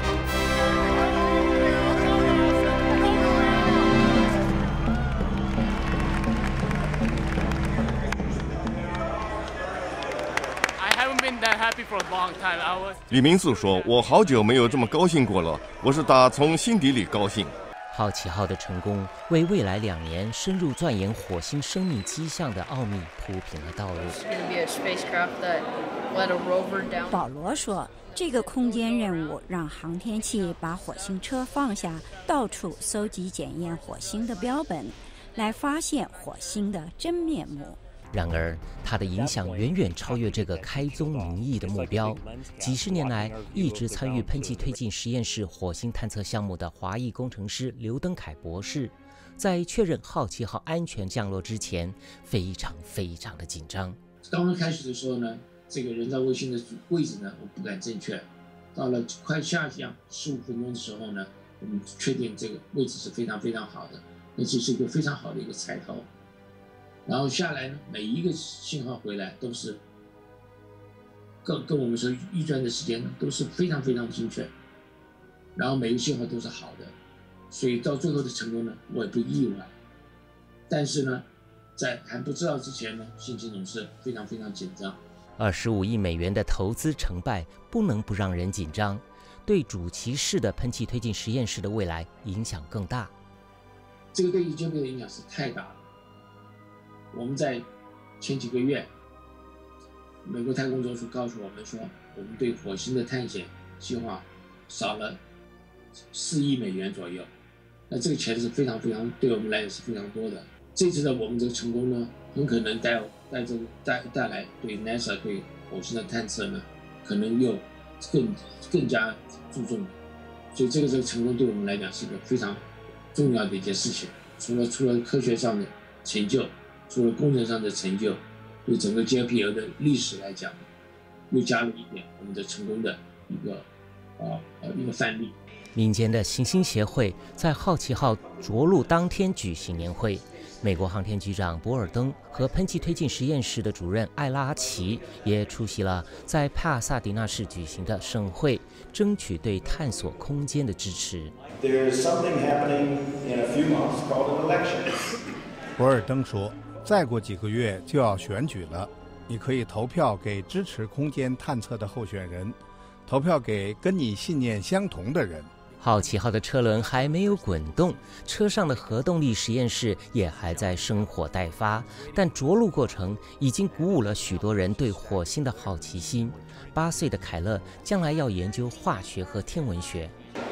李明素说：“我好久没有这么高兴过了，我是打从心底里高兴。” 好奇号的成功为未来两年深入钻研火星生命迹象的奥秘铺平了道路。 保罗说，这个空间任务让航天器把火星车放下，到处搜集检验火星的标本，来发现火星的真面目。 然而，它的影响远远超越这个开宗明义的目标。几十年来，一直参与喷气推进实验室火星探测项目的华裔工程师刘登凯博士， 在确认好奇号安全降落之前，非常非常的紧张。 刚刚开始的时候呢，这个人造卫星的位置呢，我不敢正确。到了快下降十五分钟的时候呢，我们确定这个位置是非常非常好的，而且是一个非常好的一个彩头。然后下来呢，每一个信号回来都是跟跟我们说预算的时间呢都是非常非常精确，然后每个信号都是好的，所以到最后的成功呢，我也不意外。但是呢，在还不知道之前呢，心情总是非常非常紧张。 二十五亿美元的投资成败，不能不让人紧张，对主骑士的喷气推进实验室的未来影响更大。 这个对研究的影响是太大了。我们在前几个月，美国太空总署告诉我们说，我们对火星的探险计划少了四亿美元左右。那这个钱是非常非常对我们来讲是非常多的。这次的我们这个成功呢，很可能带带这个带带来对 NASA 对火星的探测呢，可能又更更加注重了。所以这个这个成功对我们来讲是个非常重要的一件事情。除了除了科学上的成就，除了工程上的成就，对整个 J P L 的历史来讲，又加了一点我们的成功的一个啊呃一个范例。 民间的行星协会在好奇号着陆当天举行年会，美国航天局长博尔登和喷气推进实验室的主任艾拉奇也出席了在帕萨迪纳市举行的盛会，争取对探索空间的支持。 博尔登说，再过几个月就要选举了，你可以投票给支持空间探测的候选人，投票给跟你信念相同的人。 好奇号的车轮还没有滚动，车上的核动力实验室也还在生火待发，但着陆过程已经鼓舞了许多人对火星的好奇心。八岁的凯勒将来要研究化学和天文学。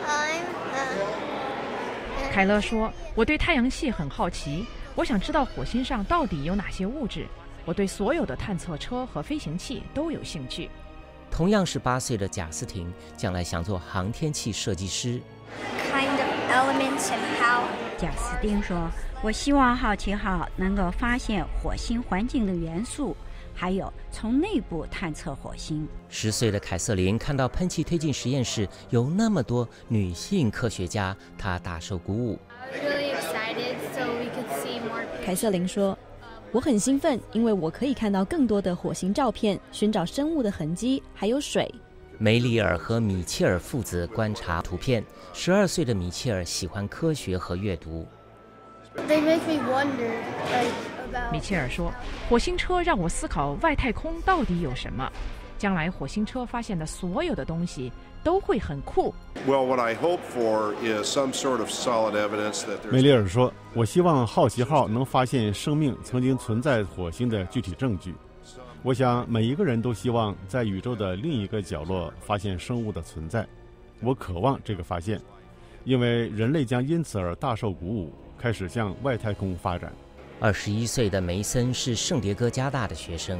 凯勒说：“我对太阳系很好奇，我想知道火星上到底有哪些物质。我对所有的探测车和飞行器都有兴趣。” 同样是八岁的贾斯汀，将来想做航天器设计师。 Kind of elements and how... 贾斯汀说：“我希望好奇号能够发现火星环境的元素，还有从内部探测火星。” 十岁的凯瑟琳看到喷气推进实验室有那么多女性科学家，她大受鼓舞。 凯瑟琳说：“我很兴奋，因为我可以看到更多的火星照片，寻找生物的痕迹，还有水。” 梅里尔和米切尔父子观察图片。十二岁的米切尔喜欢科学和阅读。 They make me wonder, like, about... 米切尔说：“火星车让我思考外太空到底有什么。将来火星车发现的所有的东西都会很酷。” Well, what I hope for is some sort of solid evidence that there's... 梅里尔说：“我希望好奇号能发现生命曾经存在火星的具体证据。我想每一个人都希望在宇宙的另一个角落发现生物的存在。我渴望这个发现，因为人类将因此而大受鼓舞，开始向外太空发展。” 二十一岁的梅森是圣迭戈加大的学生。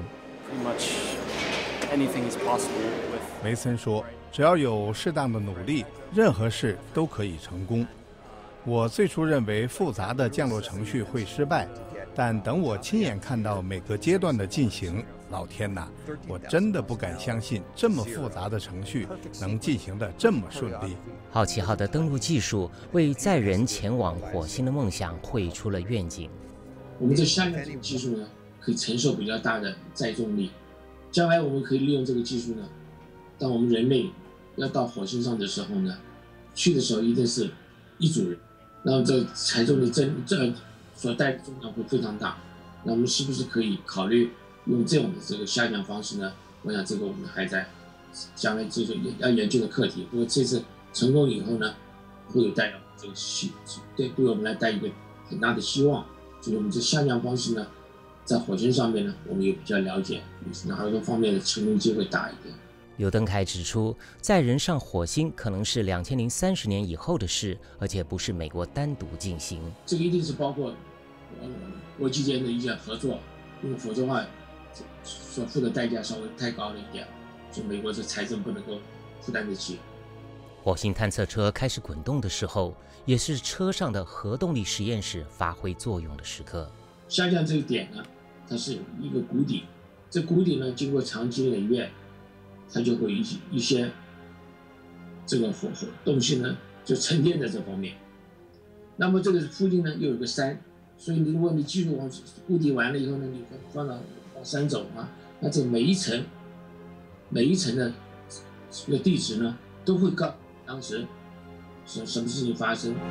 梅森说：“只要有适当的努力，任何事都可以成功。我最初认为复杂的降落程序会失败，但等我亲眼看到每个阶段的进行，老天哪，我真的不敢相信这么复杂的程序能进行得这么顺利。” 好奇号的登陆技术为载人前往火星的梦想绘出了愿景。 我们这下降技术呢，可以承受比较大的载重力。将来我们可以利用这个技术呢，当我们人类要到火星上的时候呢，去的时候一定是一组人，然后这载重的增这所带的重量会非常大。那我们是不是可以考虑用这种的这个下降方式呢？我想这个我们还在将来这个要研究的课题。不过这次成功以后呢，会有带来这个希对对我们来带一个很大的希望。就是我们这下降方式呢，在火星上面呢，我们也比较了解，哪个方面的成功机会大一点。 刘登凯指出，载人上火星可能是两千零三十年以后的事，而且不是美国单独进行。 这个一定是包括呃国际间的一些合作，因为否则的话，所付的代价稍微太高了一点，所以美国这财政不能够负担得起。 火星探测车开始滚动的时候，也是车上的核动力实验室发挥作用的时刻。 下降这个点呢，它是一个谷底，这谷底呢，经过长期累月，它就会一一些这个火火东西呢，就沉淀在这方面。那么这个附近呢，又有个山，所以你如果你继续往谷底完了以后呢，你放到往山走啊，那这每一层每一层的这个地址呢，都会告当时什什么事情发生。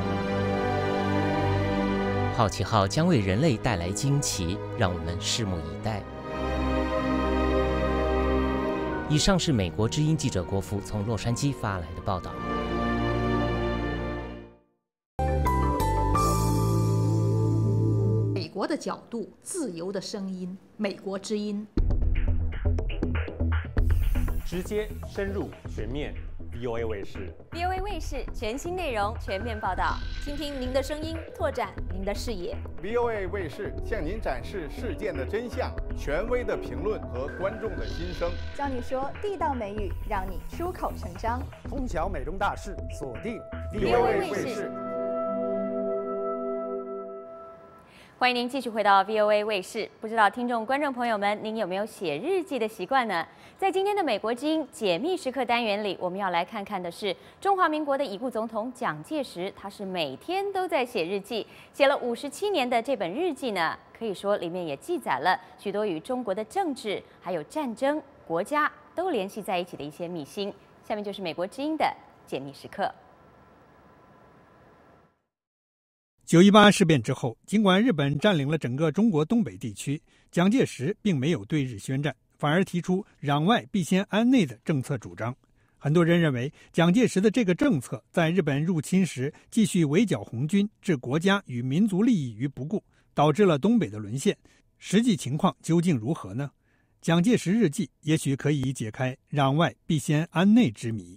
好奇号将为人类带来惊奇，让我们拭目以待。以上是美国之音记者郭夫从洛杉矶发来的报道。 美国的角度，自由的声音，美国之音。 直接、深入、全面 ，V O A 卫视。 V O A 卫视全新内容，全面报道， 倾听您的声音，拓展您的视野。 V O A 卫视向您展示事件的真相，权威的评论和观众的心声， 教你说地道美语，让你出口成章。 通晓美中大事，锁定 V O A 卫视。欢迎您继续回到 V O A 卫视。不知道听众、观众朋友们，您有没有写日记的习惯呢？在今天的美国之音解密时刻单元里，我们要来看看的是中华民国的已故总统蒋介石，他是每天都在写日记，写了五十七年的这本日记呢，可以说里面也记载了许多与中国的政治、还有战争、国家都联系在一起的一些秘辛。下面就是美国之音的解密时刻。 九一八事变之后，尽管日本占领了整个中国东北地区，蒋介石并没有对日宣战，反而提出攘外必先安内的政策主张。很多人认为，蒋介石的这个政策在日本入侵时继续围剿红军，置国家与民族利益于不顾，导致了东北的沦陷。实际情况究竟如何呢？蒋介石日记也许可以解开攘外必先安内之谜。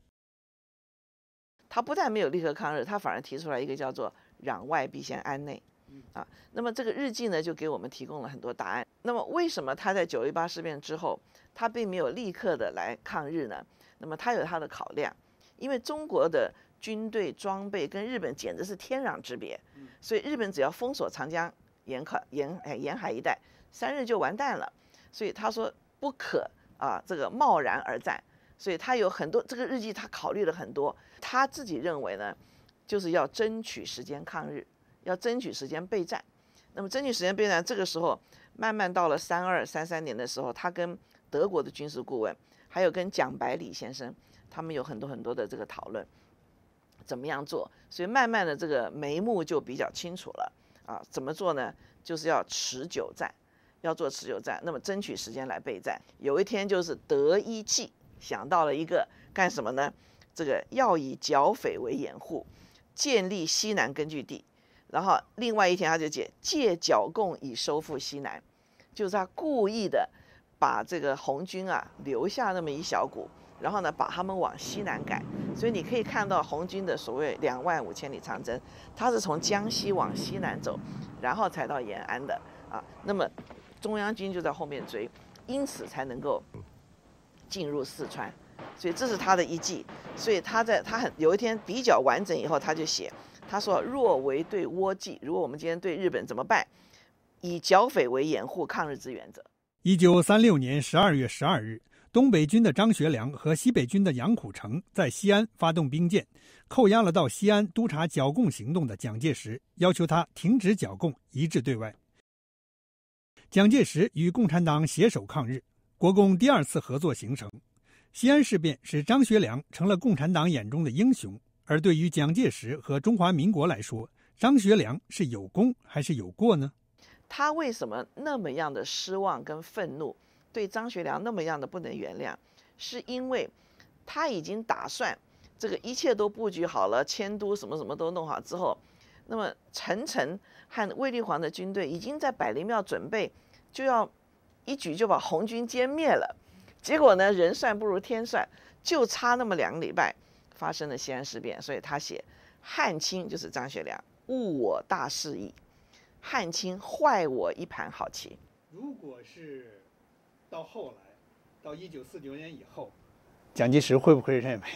他不但没有立刻抗日，他反而提出来一个叫做攘外必先安内，啊，那么这个日记呢，就给我们提供了很多答案。那么为什么他在九一八事变之后，他并没有立刻的来抗日呢？那么他有他的考量，因为中国的军队装备跟日本简直是天壤之别，所以日本只要封锁长江沿海沿沿海一带，三日就完蛋了。所以他说不可啊，这个贸然而战。所以他有很多这个日记，他考虑了很多。他自己认为呢，就是要争取时间抗日，要争取时间备战。那么争取时间备战，这个时候慢慢到了三二三三年的时候，他跟德国的军事顾问，还有跟蒋百里先生，他们有很多很多的这个讨论，怎么样做。所以慢慢的这个眉目就比较清楚了啊。怎么做呢？就是要持久战，要做持久战。那么争取时间来备战。有一天就是得一计。想到了一个干什么呢？这个要以剿匪为掩护，建立西南根据地。然后另外一天他就解借剿共以收复西南，就是他故意的把这个红军啊留下那么一小股，然后呢把他们往西南赶。所以你可以看到红军的所谓两万五千里长征，他是从江西往西南走，然后才到延安的啊。那么中央军就在后面追，因此才能够进入四川，所以这是他的一计。所以他在他很有一天比较完整以后，他就写，他说若为对倭计，如果我们今天对日本怎么办？以剿匪为掩护抗日之原则。 一九三六年十二月十二日，东北军的张学良和西北军的杨虎城在西安发动兵谏，扣押了到西安督察剿共行动的蒋介石，要求他停止剿共，一致对外。蒋介石与共产党携手抗日，国共第二次合作形成。西安事变使张学良成了共产党眼中的英雄，而对于蒋介石和中华民国来说，张学良是有功还是有过呢？ 他为什么那么样的失望跟愤怒，对张学良那么样的不能原谅，是因为他已经打算这个一切都布局好了，迁都什么什么都弄好之后，那么陈诚和卫立煌的军队已经在百灵庙准备就要一举就把红军歼灭了。结果呢，人算不如天算，就差那么两个礼拜发生了西安事变。所以他写汉卿就是张学良误我大事意，汉卿坏我一盘好棋。 如果是到后来到一九四九年以后，蒋介石会不会认为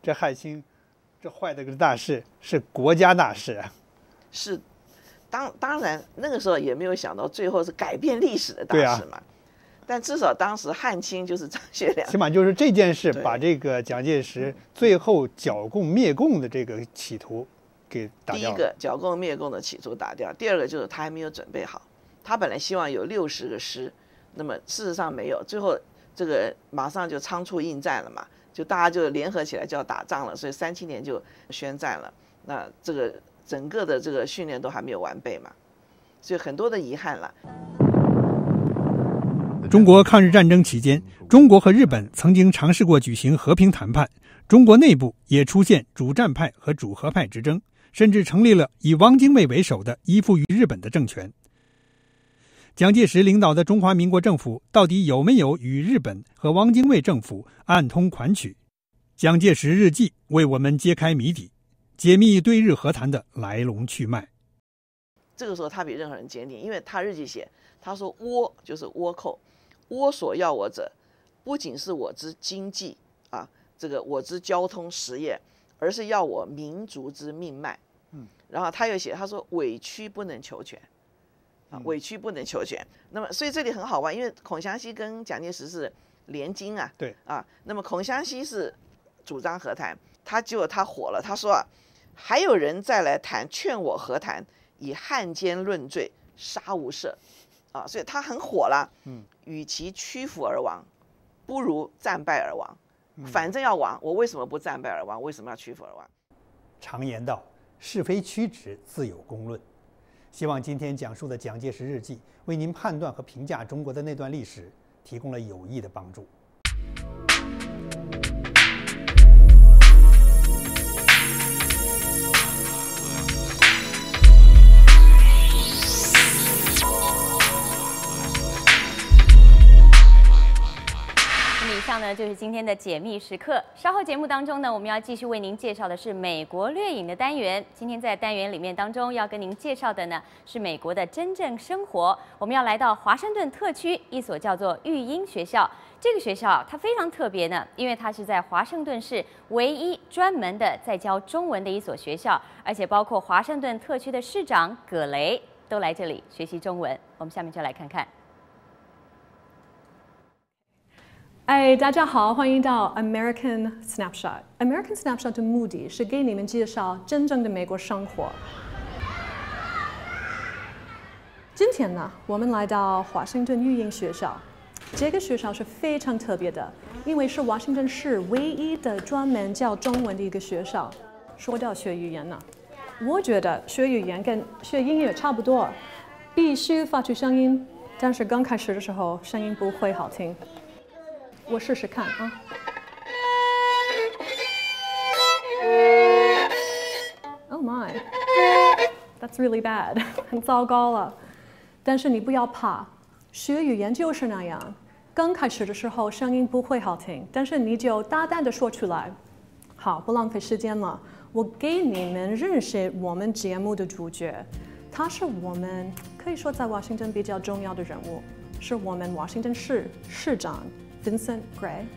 这汉卿，这坏的个大事是国家大事啊。 是，当当然那个时候也没有想到最后是改变历史的大事嘛。啊、但至少当时汉卿就是张学良， 起码就是这件事把这个蒋介石最后剿共灭共的这个企图给打掉了。 第一个剿共灭共的企图打掉，第二个就是他还没有准备好。他本来希望有六十个师，那么事实上没有，最后这个马上就仓促应战了嘛，就大家就联合起来就要打仗了，所以三七年就宣战了。那这个整个的这个训练都还没有完备嘛，所以很多的遗憾了。 中国抗日战争期间，中国和日本曾经尝试过举行和平谈判，中国内部也出现主战派和主和派之争，甚至成立了以汪精卫为首的依附于日本的政权。蒋介石领导的中华民国政府到底有没有与日本和汪精卫政府暗通款曲？蒋介石日记为我们揭开谜底，解密对日和谈的来龙去脉。 这个时候他比任何人坚定，因为他日记写，他说倭就是倭寇，倭所要我者，不仅是我之经济啊，这个我之交通实业，而是要我民族之命脉。嗯，然后他又写，他说委屈不能求全。啊，委屈不能求全。那么，所以这里很好玩，因为孔祥熙跟蒋介石是联军啊。 对啊，那么孔祥熙是主张和谈，他结果他火了，他说啊，还有人再来谈，劝我和谈，以汉奸论罪，杀无赦。啊，所以他很火了。嗯，与其屈服而亡，不如战败而亡。反正要亡，我为什么不战败而亡？为什么要屈服而亡？ 常言道，是非曲直自有公论。希望今天讲述的蒋介石日记为您判断和评价中国的那段历史提供了有益的帮助。 以上呢就是今天的解密时刻。稍后节目当中呢，我们要继续为您介绍的是美国掠影的单元。今天在单元里面当中要跟您介绍的呢是美国的真正生活。我们要来到华盛顿特区一所叫做育英学校。这个学校它非常特别呢，因为它是在华盛顿市唯一专门的在教中文的一所学校，而且包括华盛顿特区的市长葛雷都来这里学习中文。我们下面就来看看。 哎，大家好，欢迎到 American Snapshot。American Snapshot 的目的是给你们介绍真正的美国生活。今天呢，我们来到华盛顿育英学校。这个学校是非常特别的，因为是华盛顿市唯一的专门教中文的一个学校。说到学语言呢，我觉得学语言跟学音乐差不多，必须发出声音，但是刚开始的时候声音不会好听。我试试看啊。Oh my, that's really bad， 很糟糕了。但是你不要怕，学语言就是那样。刚开始的时候声音不会好听，但是你就大胆的说出来。好，不浪费时间了，我给你们认识我们节目的主角，他是我们可以说在华盛顿比较重要的人物，是我们华盛顿市市长。Vincent Gray。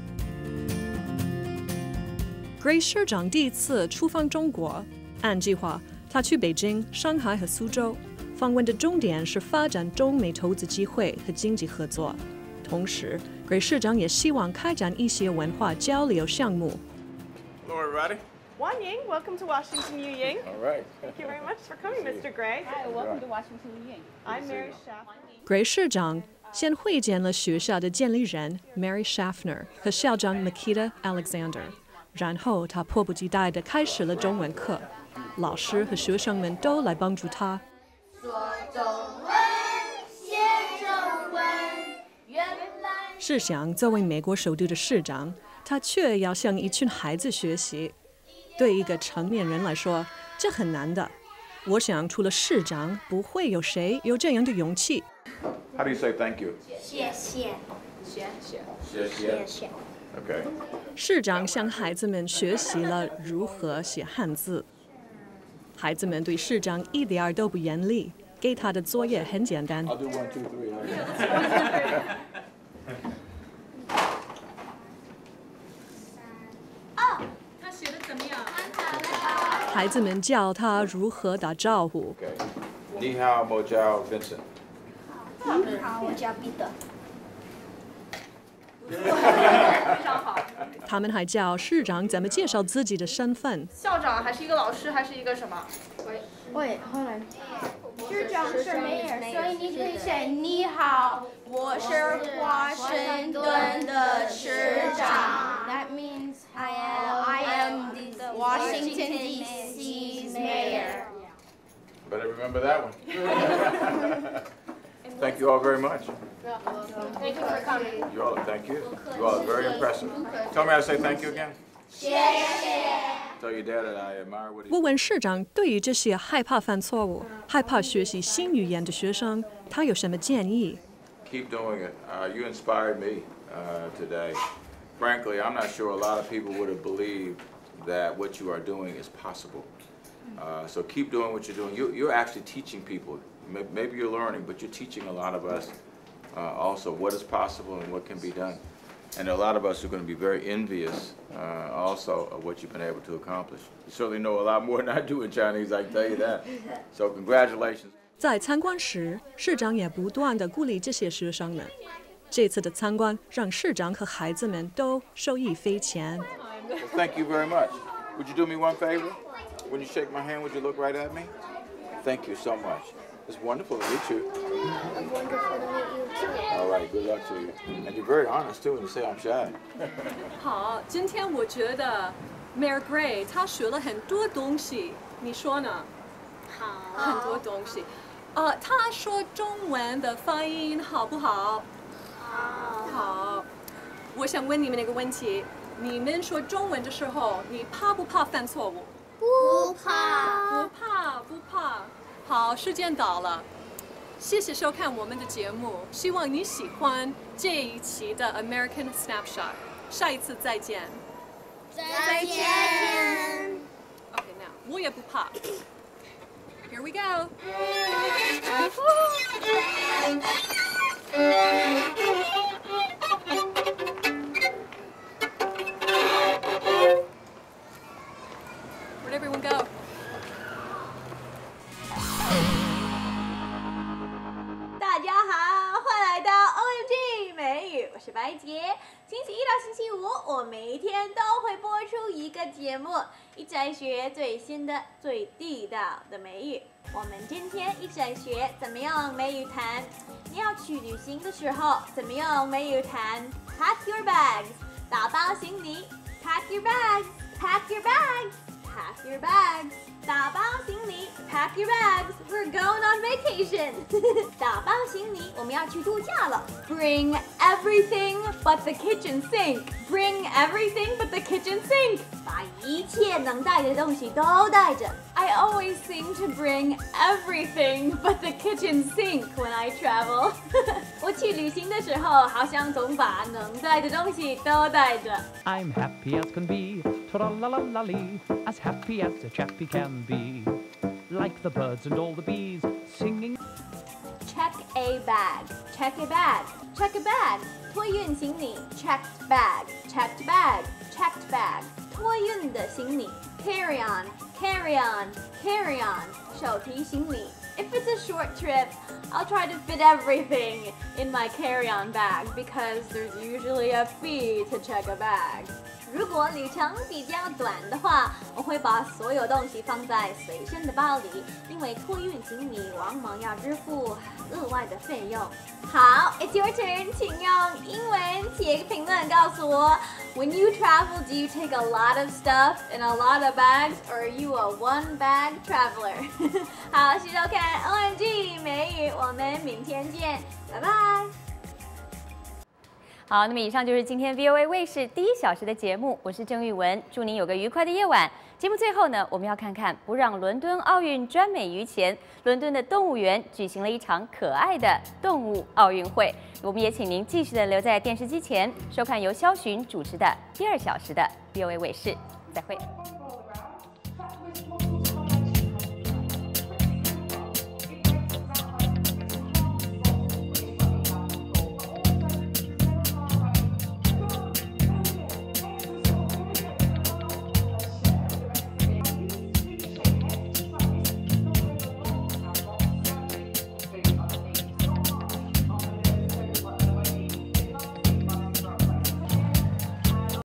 Gray 市长第一次出访中国，按计划，他去北京、上海和苏州，访问的重点是发展中美投资机会和经济合作。同时 ，Gray 市长也希望开展一些文化交流项目。 Hello, everybody. Wan Ying, welcome to Washington U Ying. All right. Thank you very much for coming, Mister Gray. Hi, welcome to Washington U Ying. I'm Mary Schaffner. Gray 市长先会见了学校的建立人 Mary Schaffner 和校长 Makita Alexander， 然后他迫不及待地开始了中文课，老师和学生们都来帮助他。说中文，写中文，原来。试想，作为美国首都的市长，他却要向一群孩子学习，对一个成年人来说，这很难的。我想，除了市长，不会有谁有这样的勇气。 How do you say thank you? 谢谢，谢谢， 谢谢，谢谢。Okay. 市长向孩子们学习了如何写汉字。孩子们对市长一点儿都不严厉，给他的作业很简单。 I'll do one, two, three. 哦，那孩子们教他如何打招呼。 你好，我叫 Vincent。 你好，我叫彼得。 非常好。他们还教市长怎么介绍自己的身份。 校长还是一个老师，还是一个什么？ 喂，后来市长是 mayor， 所以你可以说你好，我是华盛顿的市长。That means I am I am Washington D C's mayor. Better remember that one. Thank you all very much. Thank you for coming. You all, thank you. You all are very impressive. Tell me how to say thank you again. 谢谢。 Tell your dad that I admire what he. 问问市长，对于这些害怕犯错误、害怕学习新语言的学生，他有什么建议 Keep doing it. Uh, you inspired me uh, today. Frankly, I'm not sure a lot of people would have believed that what you are doing is possible. Uh, so keep doing what you're doing. You, you're actually teaching people. Maybe you're learning, but you're teaching a lot of us uh, also what is possible and what can be done. And a lot of us are going to be very envious uh, also of what you've been able to accomplish. You certainly know a lot more than I do in Chinese, I can tell you that. So congratulations. 在参观时，市长也不断地鼓励这些学生们。这次的参观让市长和孩子们都受益匪浅。 Well, thank you very much. Would you do me one favor? When you shake my hand, would you look right at me? Thank you so much. It's wonderful to meet you. Wonderful to meet you too. All right, good luck to you. And you're very honest too when you say I'm shy. 好，今天我觉得 Mayor Gray 他学了很多东西，你说呢？好，很多东西。呃，他说中文的发音好不好？好。好。我想问你们一个问题：你们说中文的时候，你怕不怕犯错误？ 不怕。 不怕，不怕。好，时间到了，谢谢收看我们的节目，希望你喜欢这一期的 American Snapshot， 下一次再见。 再见。 Okay, now 我也不怕。Here we go. Where'd everyone go? 大家好，欢迎来到 O M G 美语，我是白洁。星期一到星期五，我每一天都会播出一个节目，一起来学最新的、最地道的美语。我们今天一起来学怎么用美语谈。你要去旅行的时候，怎么用美语谈 ？Pack your bags， 打包行李。Pack your bags，pack your bags，pack your bags。打包行李 ，Pack your bags. We're going on vacation. 打包行李，我们要去度假了。Bring everything but the kitchen sink. Bring everything but the kitchen sink. 把一切能带的东西都带着。I always seem to bring everything but the kitchen sink when I travel. 我去旅行的时候，好像总把能带的东西都带着。 I'm happy as can be, tra-la-la-la-lee, as happy as a chappy can be, like the birds and all the bees singing. Check a bag, check a bag, check a bag. 托运行李 checked bag, checked bag, checked bag. 托运的行李 carry on, carry on, carry on. 手提行李 If it's a short trip, I'll try to fit everything in my carry-on bag because there's usually a fee to check a bag. 如果旅程比较短的话，我会把所有东西放在随身的包里，因为托运行李往往要支付额外的费用。好 ，It's your turn， 请用英文写个评论告诉我 ，When you travel, do you take a lot of stuff and a lot of bags, or are you a one-bag traveler？ 好，谢谢收看 O M G 美语，我们明天见，拜拜。 好，那么以上就是今天 V O A 卫视第一小时的节目，我是郑玉文，祝您有个愉快的夜晚。节目最后呢，我们要看看不让伦敦奥运专美于前，伦敦的动物园举行了一场可爱的动物奥运会。我们也请您继续的留在电视机前，收看由肖寻主持的第二小时的 V O A 卫视。再会。